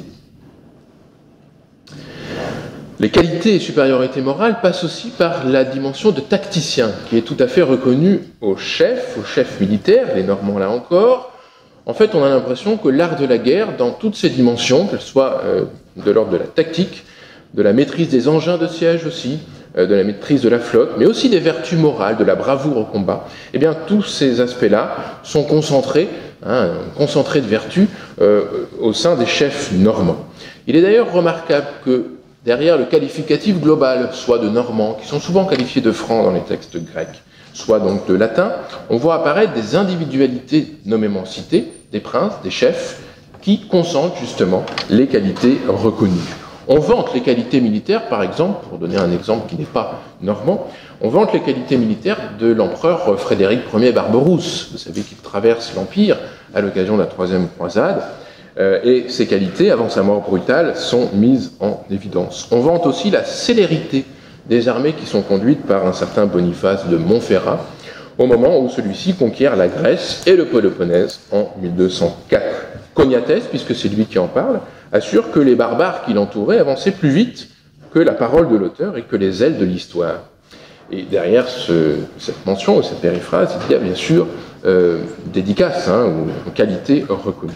S2: Les qualités et supériorités morales passent aussi par la dimension de tacticien, qui est tout à fait reconnue aux chefs, aux chefs militaires, les Normands là encore. En fait, on a l'impression que l'art de la guerre, dans toutes ses dimensions, qu'elles soient euh, de l'ordre de la tactique, de la maîtrise des engins de siège aussi, euh, de la maîtrise de la flotte, mais aussi des vertus morales, de la bravoure au combat, eh bien, tous ces aspects-là sont concentrés, hein, concentrés de vertus euh, au sein des chefs normands. Il est d'ailleurs remarquable que derrière le qualificatif global, soit de normands, qui sont souvent qualifiés de francs dans les textes grecs, soit donc de latins, on voit apparaître des individualités nommément citées, des princes, des chefs, qui concentrent justement les qualités reconnues. On vante les qualités militaires, par exemple, pour donner un exemple qui n'est pas normand, on vante les qualités militaires de l'empereur Frédéric Ier Barberousse. Vous savez qu'il traverse l'Empire à l'occasion de la troisième croisade, Euh, et ces qualités, avant sa mort brutale, sont mises en évidence. On vante aussi la célérité des armées qui sont conduites par un certain Boniface de Montferrat, au moment où celui-ci conquiert la Grèce et le Péloponnèse en mille deux cent quatre. Cognatès, puisque c'est lui qui en parle, assure que les barbares qui l'entouraient avançaient plus vite que la parole de l'auteur et que les ailes de l'histoire. Et derrière ce, cette mention ou cette périphrase, il y a bien sûr euh, dédicace hein, ou qualité reconnue.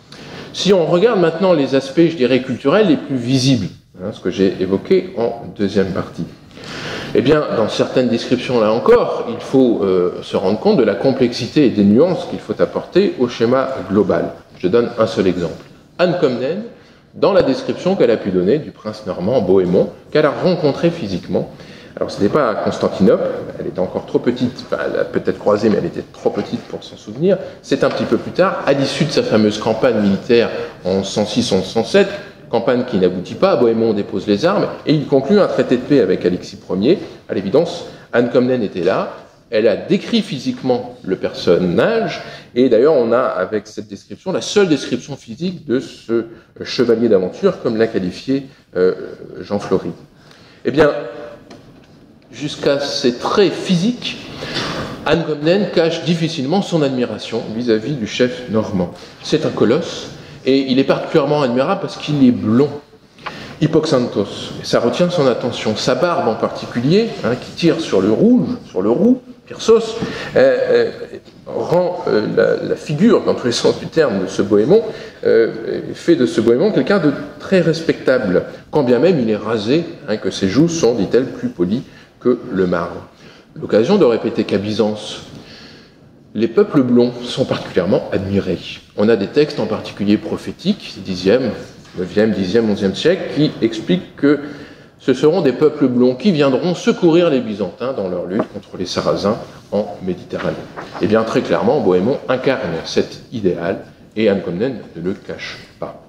S2: Si on regarde maintenant les aspects, je dirais, culturels les plus visibles, hein, ce que j'ai évoqué en deuxième partie, eh bien, dans certaines descriptions, là encore, il faut euh, se rendre compte de la complexité et des nuances qu'il faut apporter au schéma global. Je donne un seul exemple. Anne Comnène, dans la description qu'elle a pu donner du prince normand Bohémond, qu'elle a rencontré physiquement. Alors, ce n'est pas à Constantinople, elle était encore trop petite, enfin, elle a peut-être croisé, mais elle était trop petite pour s'en souvenir. C'est un petit peu plus tard, à l'issue de sa fameuse campagne militaire en onze cent six onze cent sept, campagne qui n'aboutit pas, Bohémond dépose les armes, et il conclut un traité de paix avec Alexis Ier. À l'évidence, Anne Comnène était là, Elle a décrit physiquement le personnage, et d'ailleurs on a avec cette description la seule description physique de ce chevalier d'aventure, comme l'a qualifié euh, Jean Flory. Eh bien, jusqu'à ces traits physiques, Anne Comnène cache difficilement son admiration vis-à-vis du chef normand. C'est un colosse, et il est particulièrement admirable parce qu'il est blond. Hippoxanthos, ça retient son attention. Sa barbe en particulier, hein, qui tire sur le rouge, sur le roux, Pyrsos, euh, euh, rend euh, la, la figure, dans tous les sens du terme, de ce Bohémond, euh, fait de ce Bohémond quelqu'un de très respectable, quand bien même il est rasé, hein, que ses joues sont, dit-elle, plus polies que le marbre. L'occasion de répéter qu'à Byzance, les peuples blonds sont particulièrement admirés. On a des textes en particulier prophétiques, dixième, neuvième, dixième, onzième siècle, qui expliquent que ce seront des peuples blonds qui viendront secourir les Byzantins dans leur lutte contre les Sarrasins en Méditerranée. Et bien très clairement, Bohémond incarne cet idéal, et Anne Comnène ne le cache pas.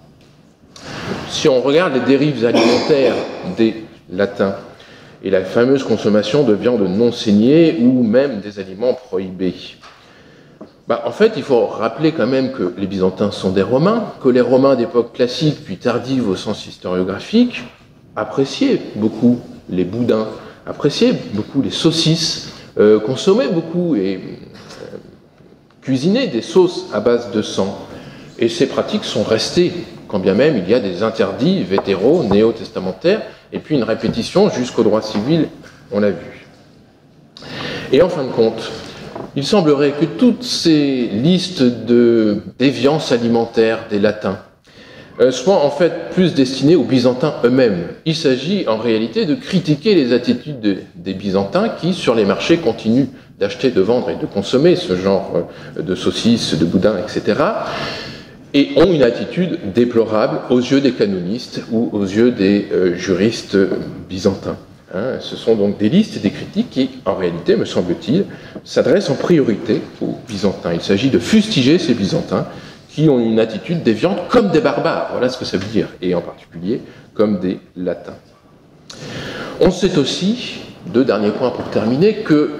S2: Si on regarde les dérives alimentaires des Latins, et la fameuse consommation de viande non saignée ou même des aliments prohibés. Bah, en fait, il faut rappeler quand même que les Byzantins sont des Romains, que les Romains d'époque classique puis tardive au sens historiographique appréciaient beaucoup les boudins, appréciaient beaucoup les saucisses, euh, consommaient beaucoup et euh, cuisinaient des sauces à base de sang. Et ces pratiques sont restées, quand bien même il y a des interdits vétéraux, néo-testamentaires, et puis une répétition jusqu'au droit civil, on l'a vu. Et en fin de compte, il semblerait que toutes ces listes de déviances alimentaires des Latins euh, soient en fait plus destinées aux Byzantins eux-mêmes. Il s'agit en réalité de critiquer les attitudes de, des Byzantins qui, sur les marchés, continuent d'acheter, de vendre et de consommer ce genre de saucisses, de boudins, et cetera, et ont une attitude déplorable aux yeux des canonistes ou aux yeux des euh, juristes byzantins. Hein, ce sont donc des listes et des critiques qui, en réalité, me semble-t-il, s'adressent en priorité aux Byzantins. Il s'agit de fustiger ces Byzantins qui ont une attitude déviante comme des barbares, voilà ce que ça veut dire, et en particulier comme des Latins. On sait aussi, deux derniers points pour terminer, que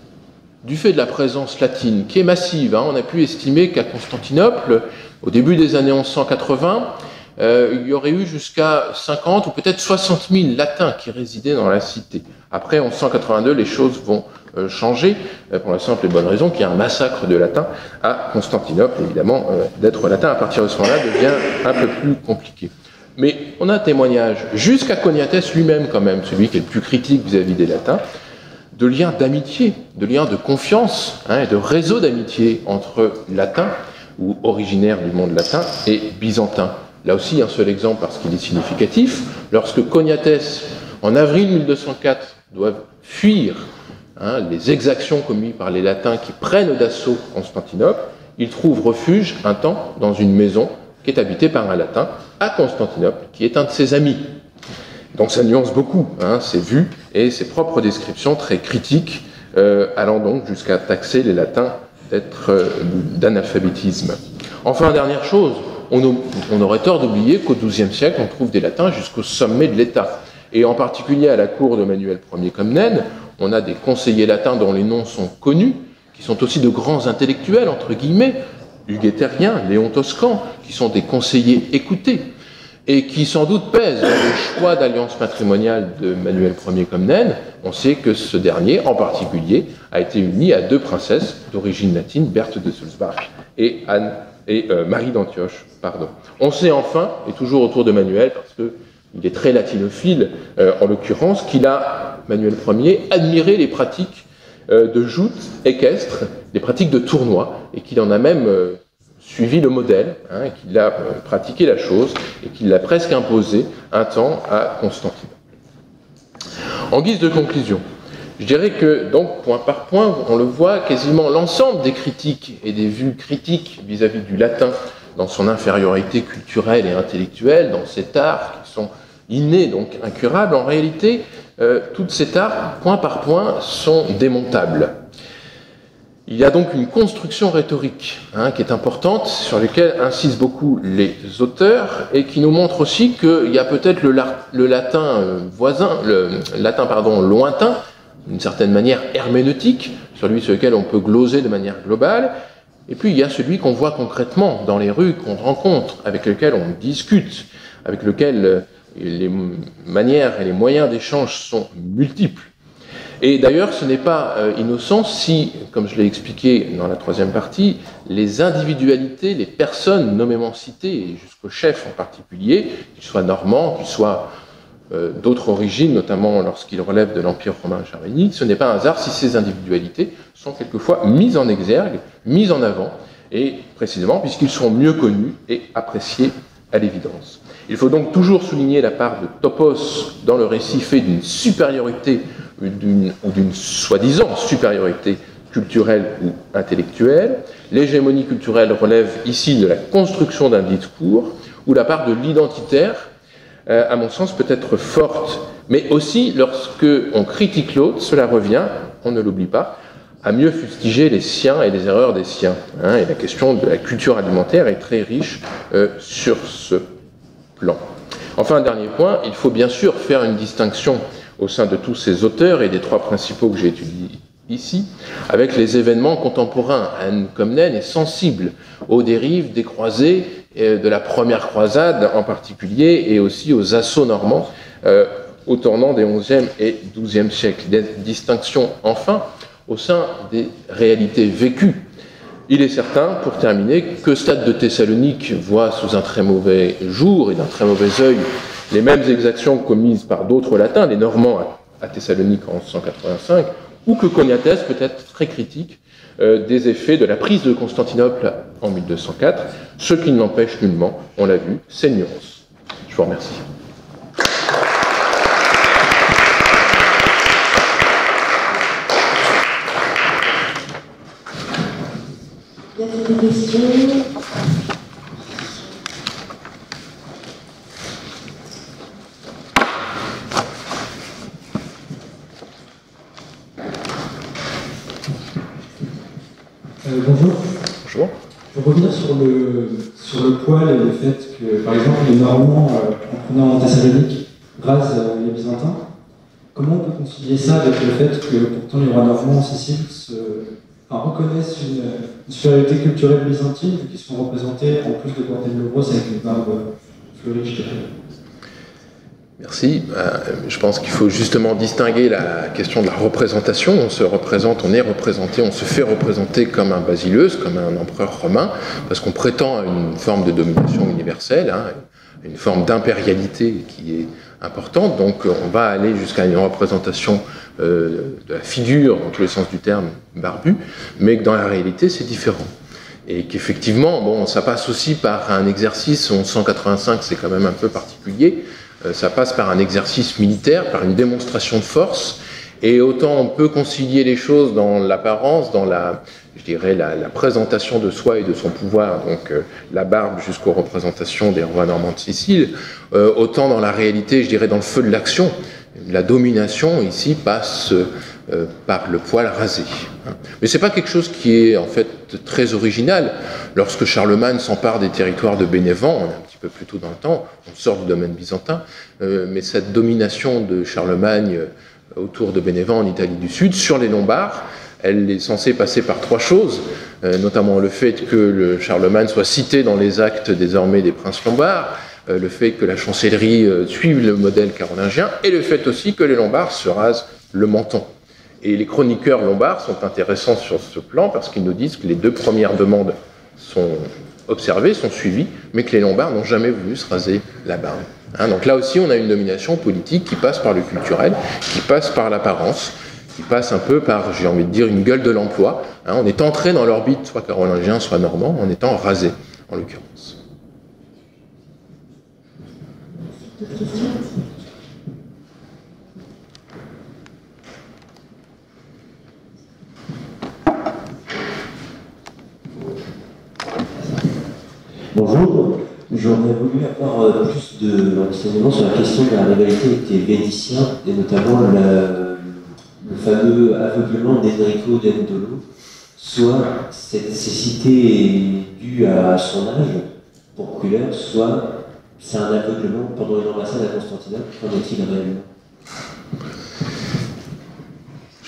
S2: du fait de la présence latine, qui est massive, hein, on a pu estimer qu'à Constantinople, au début des années mille cent quatre-vingts, euh, il y aurait eu jusqu'à cinquante ou peut-être soixante mille latins qui résidaient dans la cité. Après, en mille cent quatre-vingt-deux, les choses vont euh, changer, euh, pour la simple et bonne raison qu'il y a un massacre de latins à Constantinople. Évidemment, euh, d'être latin à partir de ce moment-là devient un peu plus compliqué. Mais on a un témoignage, jusqu'à Choniatès lui-même quand même, celui qui est le plus critique vis-à-vis des latins, de liens d'amitié, de liens de confiance, hein, de réseaux d'amitié entre latins, ou originaires du monde latin, et byzantins. Là aussi, un seul exemple parce qu'il est significatif. Lorsque Choniatès, en avril mille deux cent quatre, doivent fuir hein, les exactions commises par les latins qui prennent d'assaut Constantinople, il trouve refuge un temps dans une maison qui est habitée par un latin à Constantinople, qui est un de ses amis. Donc ça nuance beaucoup, hein, ses vues et ses propres descriptions très critiques, euh, allant donc jusqu'à taxer les latins d'être euh, d'analphabétisme. Enfin, dernière chose, on, on aurait tort d'oublier qu'au douzième siècle, on trouve des latins jusqu'au sommet de l'État. Et en particulier à la cour de Manuel Ier Comnène, on a des conseillers latins dont les noms sont connus, qui sont aussi de grands intellectuels, entre guillemets, Hugues Éthérien, Léon Toscan, qui sont des conseillers écoutés, et qui sans doute pèsent dans le choix d'alliance matrimoniale de Manuel Ier Comnène. On sait que ce dernier, en particulier, a été uni à deux princesses d'origine latine, Berthe de Sulzbach et, Anne, et euh, Marie d'Antioche. Pardon. On sait enfin, et toujours autour de Manuel, parce qu'il est très latinophile euh, en l'occurrence, qu'il a, Manuel Ier, admiré les pratiques euh, de joutes équestres, les pratiques de tournois, et qu'il en a même... Euh, suivi le modèle, hein, qu'il a euh, pratiqué la chose et qu'il l'a presque imposé un temps à Constantinople. En guise de conclusion, je dirais que, donc, point par point, on le voit, quasiment l'ensemble des critiques et des vues critiques vis-à-vis du latin dans son infériorité culturelle et intellectuelle, dans cet art qui sont innés, donc incurables, en réalité, euh, tout cet art, point par point, sont démontables. Il y a donc une construction rhétorique hein, qui est importante, sur laquelle insistent beaucoup les auteurs, et qui nous montre aussi qu'il y a peut-être le, le latin euh, voisin, le latin pardon, lointain, d'une certaine manière herméneutique, celui sur lequel on peut gloser de manière globale, et puis il y a celui qu'on voit concrètement dans les rues, qu'on rencontre, avec lequel on discute, avec lequel les manières et les moyens d'échange sont multiples. Et d'ailleurs, ce n'est pas euh, innocent si, comme je l'ai expliqué dans la troisième partie, les individualités, les personnes nommément citées, et jusqu'au chef en particulier, qu'ils soient normands, qu'ils soient euh, d'autres origines, notamment lorsqu'ils relèvent de l'Empire romain germanique, ce n'est pas un hasard si ces individualités sont quelquefois mises en exergue, mises en avant, et précisément puisqu'ils sont mieux connus et appréciés à l'évidence. Il faut donc toujours souligner la part de topos dans le récit fait d'une supériorité d'une, ou d'une soi-disant supériorité culturelle ou intellectuelle. L'hégémonie culturelle relève ici de la construction d'un discours, où la part de l'identitaire, euh, à mon sens, peut être forte. Mais aussi, lorsque on critique l'autre, cela revient, on ne l'oublie pas, à mieux fustiger les siens et les erreurs des siens. Hein, et la question de la culture alimentaire est très riche euh, sur ce plan. Enfin, un dernier point, il faut bien sûr faire une distinction au sein de tous ces auteurs et des trois principaux que j'ai étudiés ici, avec les événements contemporains. Anne Comnène est sensible aux dérives des croisés, de la première croisade en particulier, et aussi aux assauts normands euh, au tournant des onzième et douzième siècles. Des distinctions, enfin, au sein des réalités vécues. Il est certain, pour terminer, que Stade de Thessalonique voit sous un très mauvais jour et d'un très mauvais œil les mêmes exactions commises par d'autres latins, les Normands à Thessalonique en cent quatre-vingt-cinq, ou que Choniatès peut être très critique euh, des effets de la prise de Constantinople en mille deux cent quatre, ce qui ne l'empêche nullement, on l'a vu, c'est une nuance. Je vous remercie.
S1: Y a-t-il des questions ?
S3: Euh, bonjour.
S2: Bonjour.
S3: Je veux revenir sur le, sur le poil et le fait que, par exemple, les Normands, euh, en prenant Thessalonique, rasent euh, les Byzantins. Comment on peut concilier ça avec le fait que, pourtant, les rois normands en Sicile se, enfin, reconnaissent une, une supériorité culturelle byzantine, qui sont représentés, en plus de porter de l'obros avec une barbe fleurie, je dirais.
S2: Merci. Euh, je pense qu'il faut justement distinguer la question de la représentation. On se représente, on est représenté, on se fait représenter comme un basileus, comme un empereur romain, parce qu'on prétend à une forme de domination universelle, hein, une forme d'impérialité qui est importante. Donc on va aller jusqu'à une représentation euh, de la figure, dans tous les sens du terme, barbu, mais que dans la réalité c'est différent. Et qu'effectivement, bon, ça passe aussi par un exercice, en cent quatre-vingt-cinq c'est quand même un peu particulier, ça passe par un exercice militaire, par une démonstration de force, et autant on peut concilier les choses dans l'apparence, dans la, je dirais, la, la présentation de soi et de son pouvoir, donc euh, la barbe jusqu'aux représentations des rois normands de Sicile, euh, autant dans la réalité, je dirais, dans le feu de l'action, la domination ici passe euh, par le poil rasé. Mais c'est pas quelque chose qui est en fait très original. Lorsque Charlemagne s'empare des territoires de Bénévent, on est un petit peu plus tôt dans le temps, on sort du domaine byzantin, euh, mais cette domination de Charlemagne euh, autour de Bénévent en Italie du Sud, sur les Lombards, elle est censée passer par trois choses, euh, notamment le fait que le Charlemagne soit cité dans les actes désormais des princes lombards, euh, le fait que la chancellerie euh, suive le modèle carolingien, et le fait aussi que les Lombards se rasent le menton. Et les chroniqueurs lombards sont intéressants sur ce plan parce qu'ils nous disent que les deux premières demandes sont observées, sont suivies, mais que les Lombards n'ont jamais voulu se raser la barbe. Hein, donc là aussi, on a une domination politique qui passe par le culturel, qui passe par l'apparence, qui passe un peu par, j'ai envie de dire, une gueule de l'emploi. Hein, on est entré dans l'orbite, soit carolingien, soit normand, en étant rasé, en l'occurrence.
S1: D'autres questions ?
S4: Bonjour, j'aurais voulu avoir euh, plus de renseignements sur la question de la rivalité avec les Vénitiens, et notamment le, le fameux aveuglement d'Enrico d'Endolo, soit cette nécessité est due à son âge pour Populaire, soit c'est un aveuglement pendant une ambassade à Constantinople. Qu'en est-il réellement ?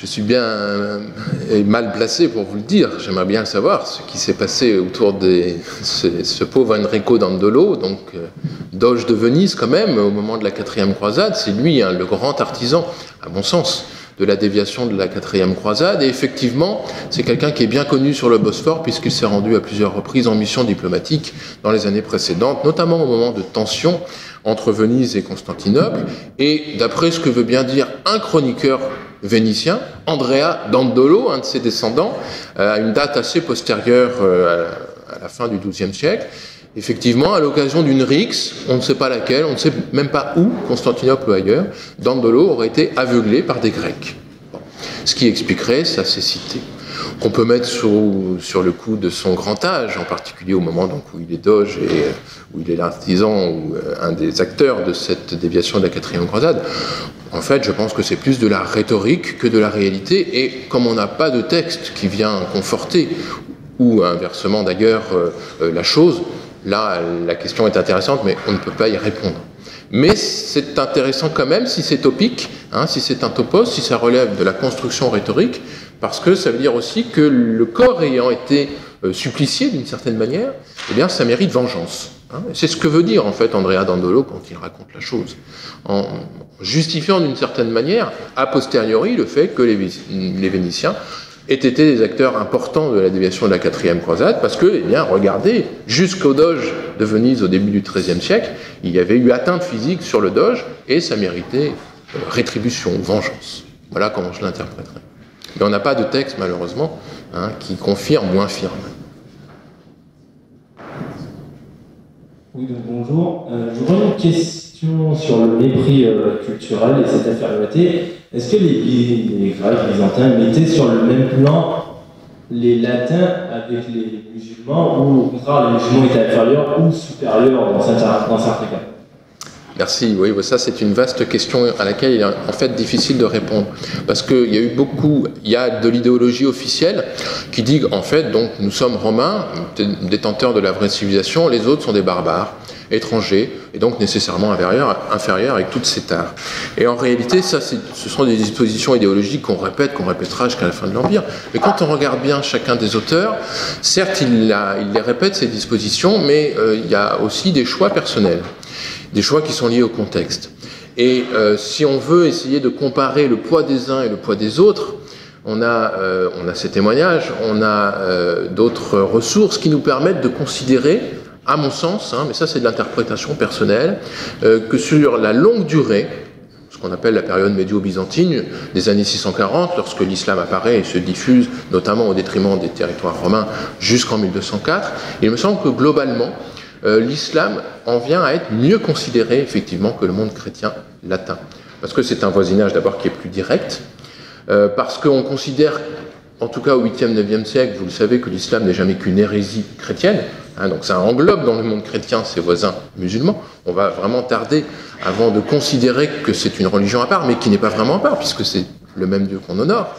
S2: Je suis bien euh, mal placé pour vous le dire. J'aimerais bien le savoir, ce qui s'est passé autour de ce, ce pauvre Enrico Dandolo, donc euh, doge de Venise quand même, au moment de la quatrième croisade. C'est lui, hein, le grand artisan, à mon sens, de la déviation de la quatrième croisade. Et effectivement, c'est quelqu'un qui est bien connu sur le Bosphore, puisqu'il s'est rendu à plusieurs reprises en mission diplomatique dans les années précédentes, notamment au moment de tensions entre Venise et Constantinople. Et d'après ce que veut bien dire un chroniqueur vénitien, Andrea Dandolo, un de ses descendants, à une date assez postérieure à la fin du douzième siècle. Effectivement, à l'occasion d'une rixe, on ne sait pas laquelle, on ne sait même pas où, Constantinople ou ailleurs, Dandolo aurait été aveuglé par des Grecs. Bon. Ce qui expliquerait sa cécité, qu'on peut mettre sur, sur le coup de son grand âge, en particulier au moment donc, où il est doge et où il est l'artisan ou un des acteurs de cette déviation de la quatrième croisade. En fait, je pense que c'est plus de la rhétorique que de la réalité, et comme on n'a pas de texte qui vient conforter, ou inversement d'ailleurs, euh, la chose, là, la question est intéressante, mais on ne peut pas y répondre. Mais c'est intéressant quand même si c'est topique, hein, si c'est un topos, si ça relève de la construction rhétorique, parce que ça veut dire aussi que le corps ayant été euh, supplicié d'une certaine manière, eh bien, ça mérite vengeance. Hein. C'est ce que veut dire en fait Andrea Dandolo quand il raconte la chose, en justifiant d'une certaine manière, a posteriori, le fait que les, les Vénitiens aient été des acteurs importants de la déviation de la quatrième croisade, parce que, eh bien, regardez, jusqu'au doge de Venise au début du treizième siècle, il y avait eu atteinte physique sur le doge, et ça méritait euh, rétribution, vengeance. Voilà comment je l'interpréterais. Mais on n'a pas de texte, malheureusement, hein, qui confirme ou infirme.
S3: Oui, donc bonjour. Euh, je voudrais une question sur le mépris euh, culturel et cette infériorité. Est-ce que les, les Grecs, les Byzantins mettaient sur le même plan les Latins avec les musulmans, ou au contraire les musulmans étaient inférieurs ou supérieurs dans certains, dans certains cas?
S2: Merci, oui, ça c'est une vaste question à laquelle il est en fait difficile de répondre. Parce qu'il y a eu beaucoup, il y a de l'idéologie officielle qui dit en fait, donc nous sommes romains, détenteurs de la vraie civilisation, les autres sont des barbares, étrangers, et donc nécessairement inférieurs, inférieurs avec toutes ces tares. Et en réalité, ça, ce sont des dispositions idéologiques qu'on répète, qu'on répétera jusqu'à la fin de l'Empire. Mais quand on regarde bien chacun des auteurs, certes, il, a, il les répète, ces dispositions, mais euh, il y a aussi des choix personnels. Des choix qui sont liés au contexte. Et euh, si on veut essayer de comparer le poids des uns et le poids des autres, on a, euh, on a ces témoignages, on a euh, d'autres ressources qui nous permettent de considérer, à mon sens, hein, mais ça c'est de l'interprétation personnelle, euh, que sur la longue durée, ce qu'on appelle la période médio-byzantine, des années six cent quarante, lorsque l'islam apparaît et se diffuse, notamment au détriment des territoires romains, jusqu'en mille deux cent quatre, il me semble que globalement, Euh, l'islam en vient à être mieux considéré effectivement que le monde chrétien latin. Parce que c'est un voisinage d'abord qui est plus direct, euh, parce qu'on considère, en tout cas au huitième neuvième siècle, vous le savez, que l'islam n'est jamais qu'une hérésie chrétienne, hein, donc ça englobe dans le monde chrétien ses voisins musulmans. On va vraiment tarder avant de considérer que c'est une religion à part, mais qui n'est pas vraiment à part, puisque c'est le même Dieu qu'on honore.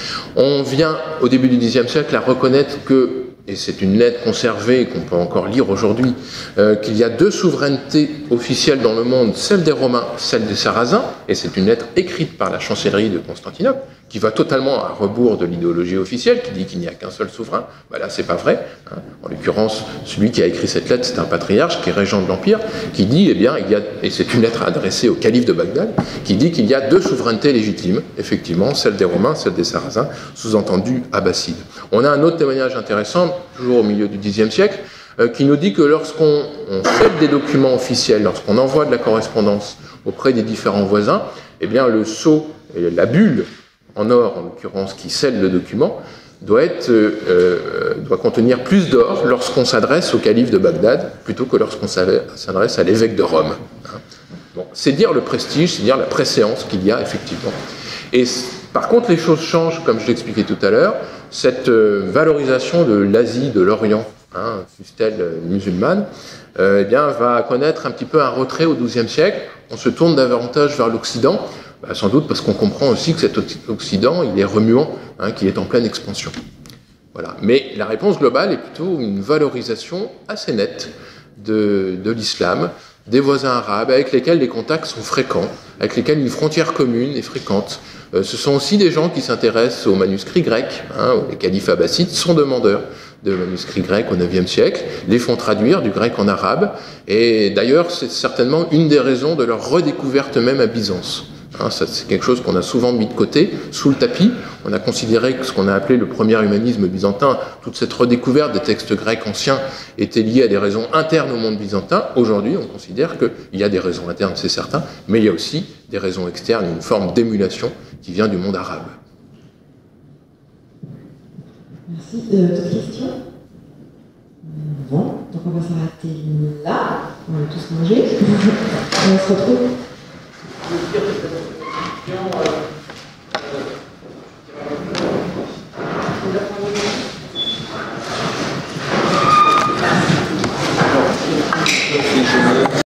S2: On vient au début du dixième siècle à reconnaître que, et c'est une lettre conservée qu'on peut encore lire aujourd'hui, euh, qu'il y a deux souverainetés officielles dans le monde, celle des Romains, celle des Sarrasins, et c'est une lettre écrite par la chancellerie de Constantinople, qui va totalement à rebours de l'idéologie officielle, qui dit qu'il n'y a qu'un seul souverain. Ben là, c'est pas vrai. Hein. En l'occurrence, celui qui a écrit cette lettre, c'est un patriarche qui est régent de l'Empire, qui dit, eh bien, il y a, et c'est une lettre adressée au calife de Bagdad, qui dit qu'il y a deux souverainetés légitimes, effectivement, celle des Romains, celle des Sarrasins, sous-entendu abbasside. On a un autre témoignage intéressant, toujours au milieu du dixième siècle, euh, qui nous dit que lorsqu'on fait des documents officiels, lorsqu'on envoie de la correspondance auprès des différents voisins, eh bien, le sceau, et la bulle, en or en l'occurrence, qui scelle le document, doit, être, euh, doit contenir plus d'or lorsqu'on s'adresse au calife de Bagdad plutôt que lorsqu'on s'adresse à l'évêque de Rome. Hein. Bon, c'est dire le prestige, c'est dire la préséance qu'il y a effectivement. Et par contre, les choses changent, comme je l'expliquais tout à l'heure, cette euh, valorisation de l'Asie, de l'Orient, hein, fût-elle euh, musulmane, euh, eh bien, va connaître un petit peu un retrait au douzième siècle. On se tourne davantage vers l'Occident, bah, sans doute parce qu'on comprend aussi que cet Occident, il est remuant, hein, qu'il est en pleine expansion. Voilà. Mais la réponse globale est plutôt une valorisation assez nette de, de l'islam, des voisins arabes, avec lesquels les contacts sont fréquents, avec lesquels une frontière commune est fréquente, Euh, ce sont aussi des gens qui s'intéressent aux manuscrits grecs. Hein, les califes abbassides sont demandeurs de manuscrits grecs au neuvième siècle, les font traduire du grec en arabe, et d'ailleurs c'est certainement une des raisons de leur redécouverte même à Byzance. Hein, ça, c'est quelque chose qu'on a souvent mis de côté, sous le tapis. On a considéré que ce qu'on a appelé le premier humanisme byzantin, toute cette redécouverte des textes grecs anciens était liée à des raisons internes au monde byzantin. Aujourd'hui, on considère qu'il y a des raisons internes, c'est certain, mais il y a aussi des raisons externes, une forme d'émulation qui vient du monde arabe.
S1: Merci. Euh, D'autres questions? Bon, donc on va s'arrêter là. On va tous manger. On se retrouve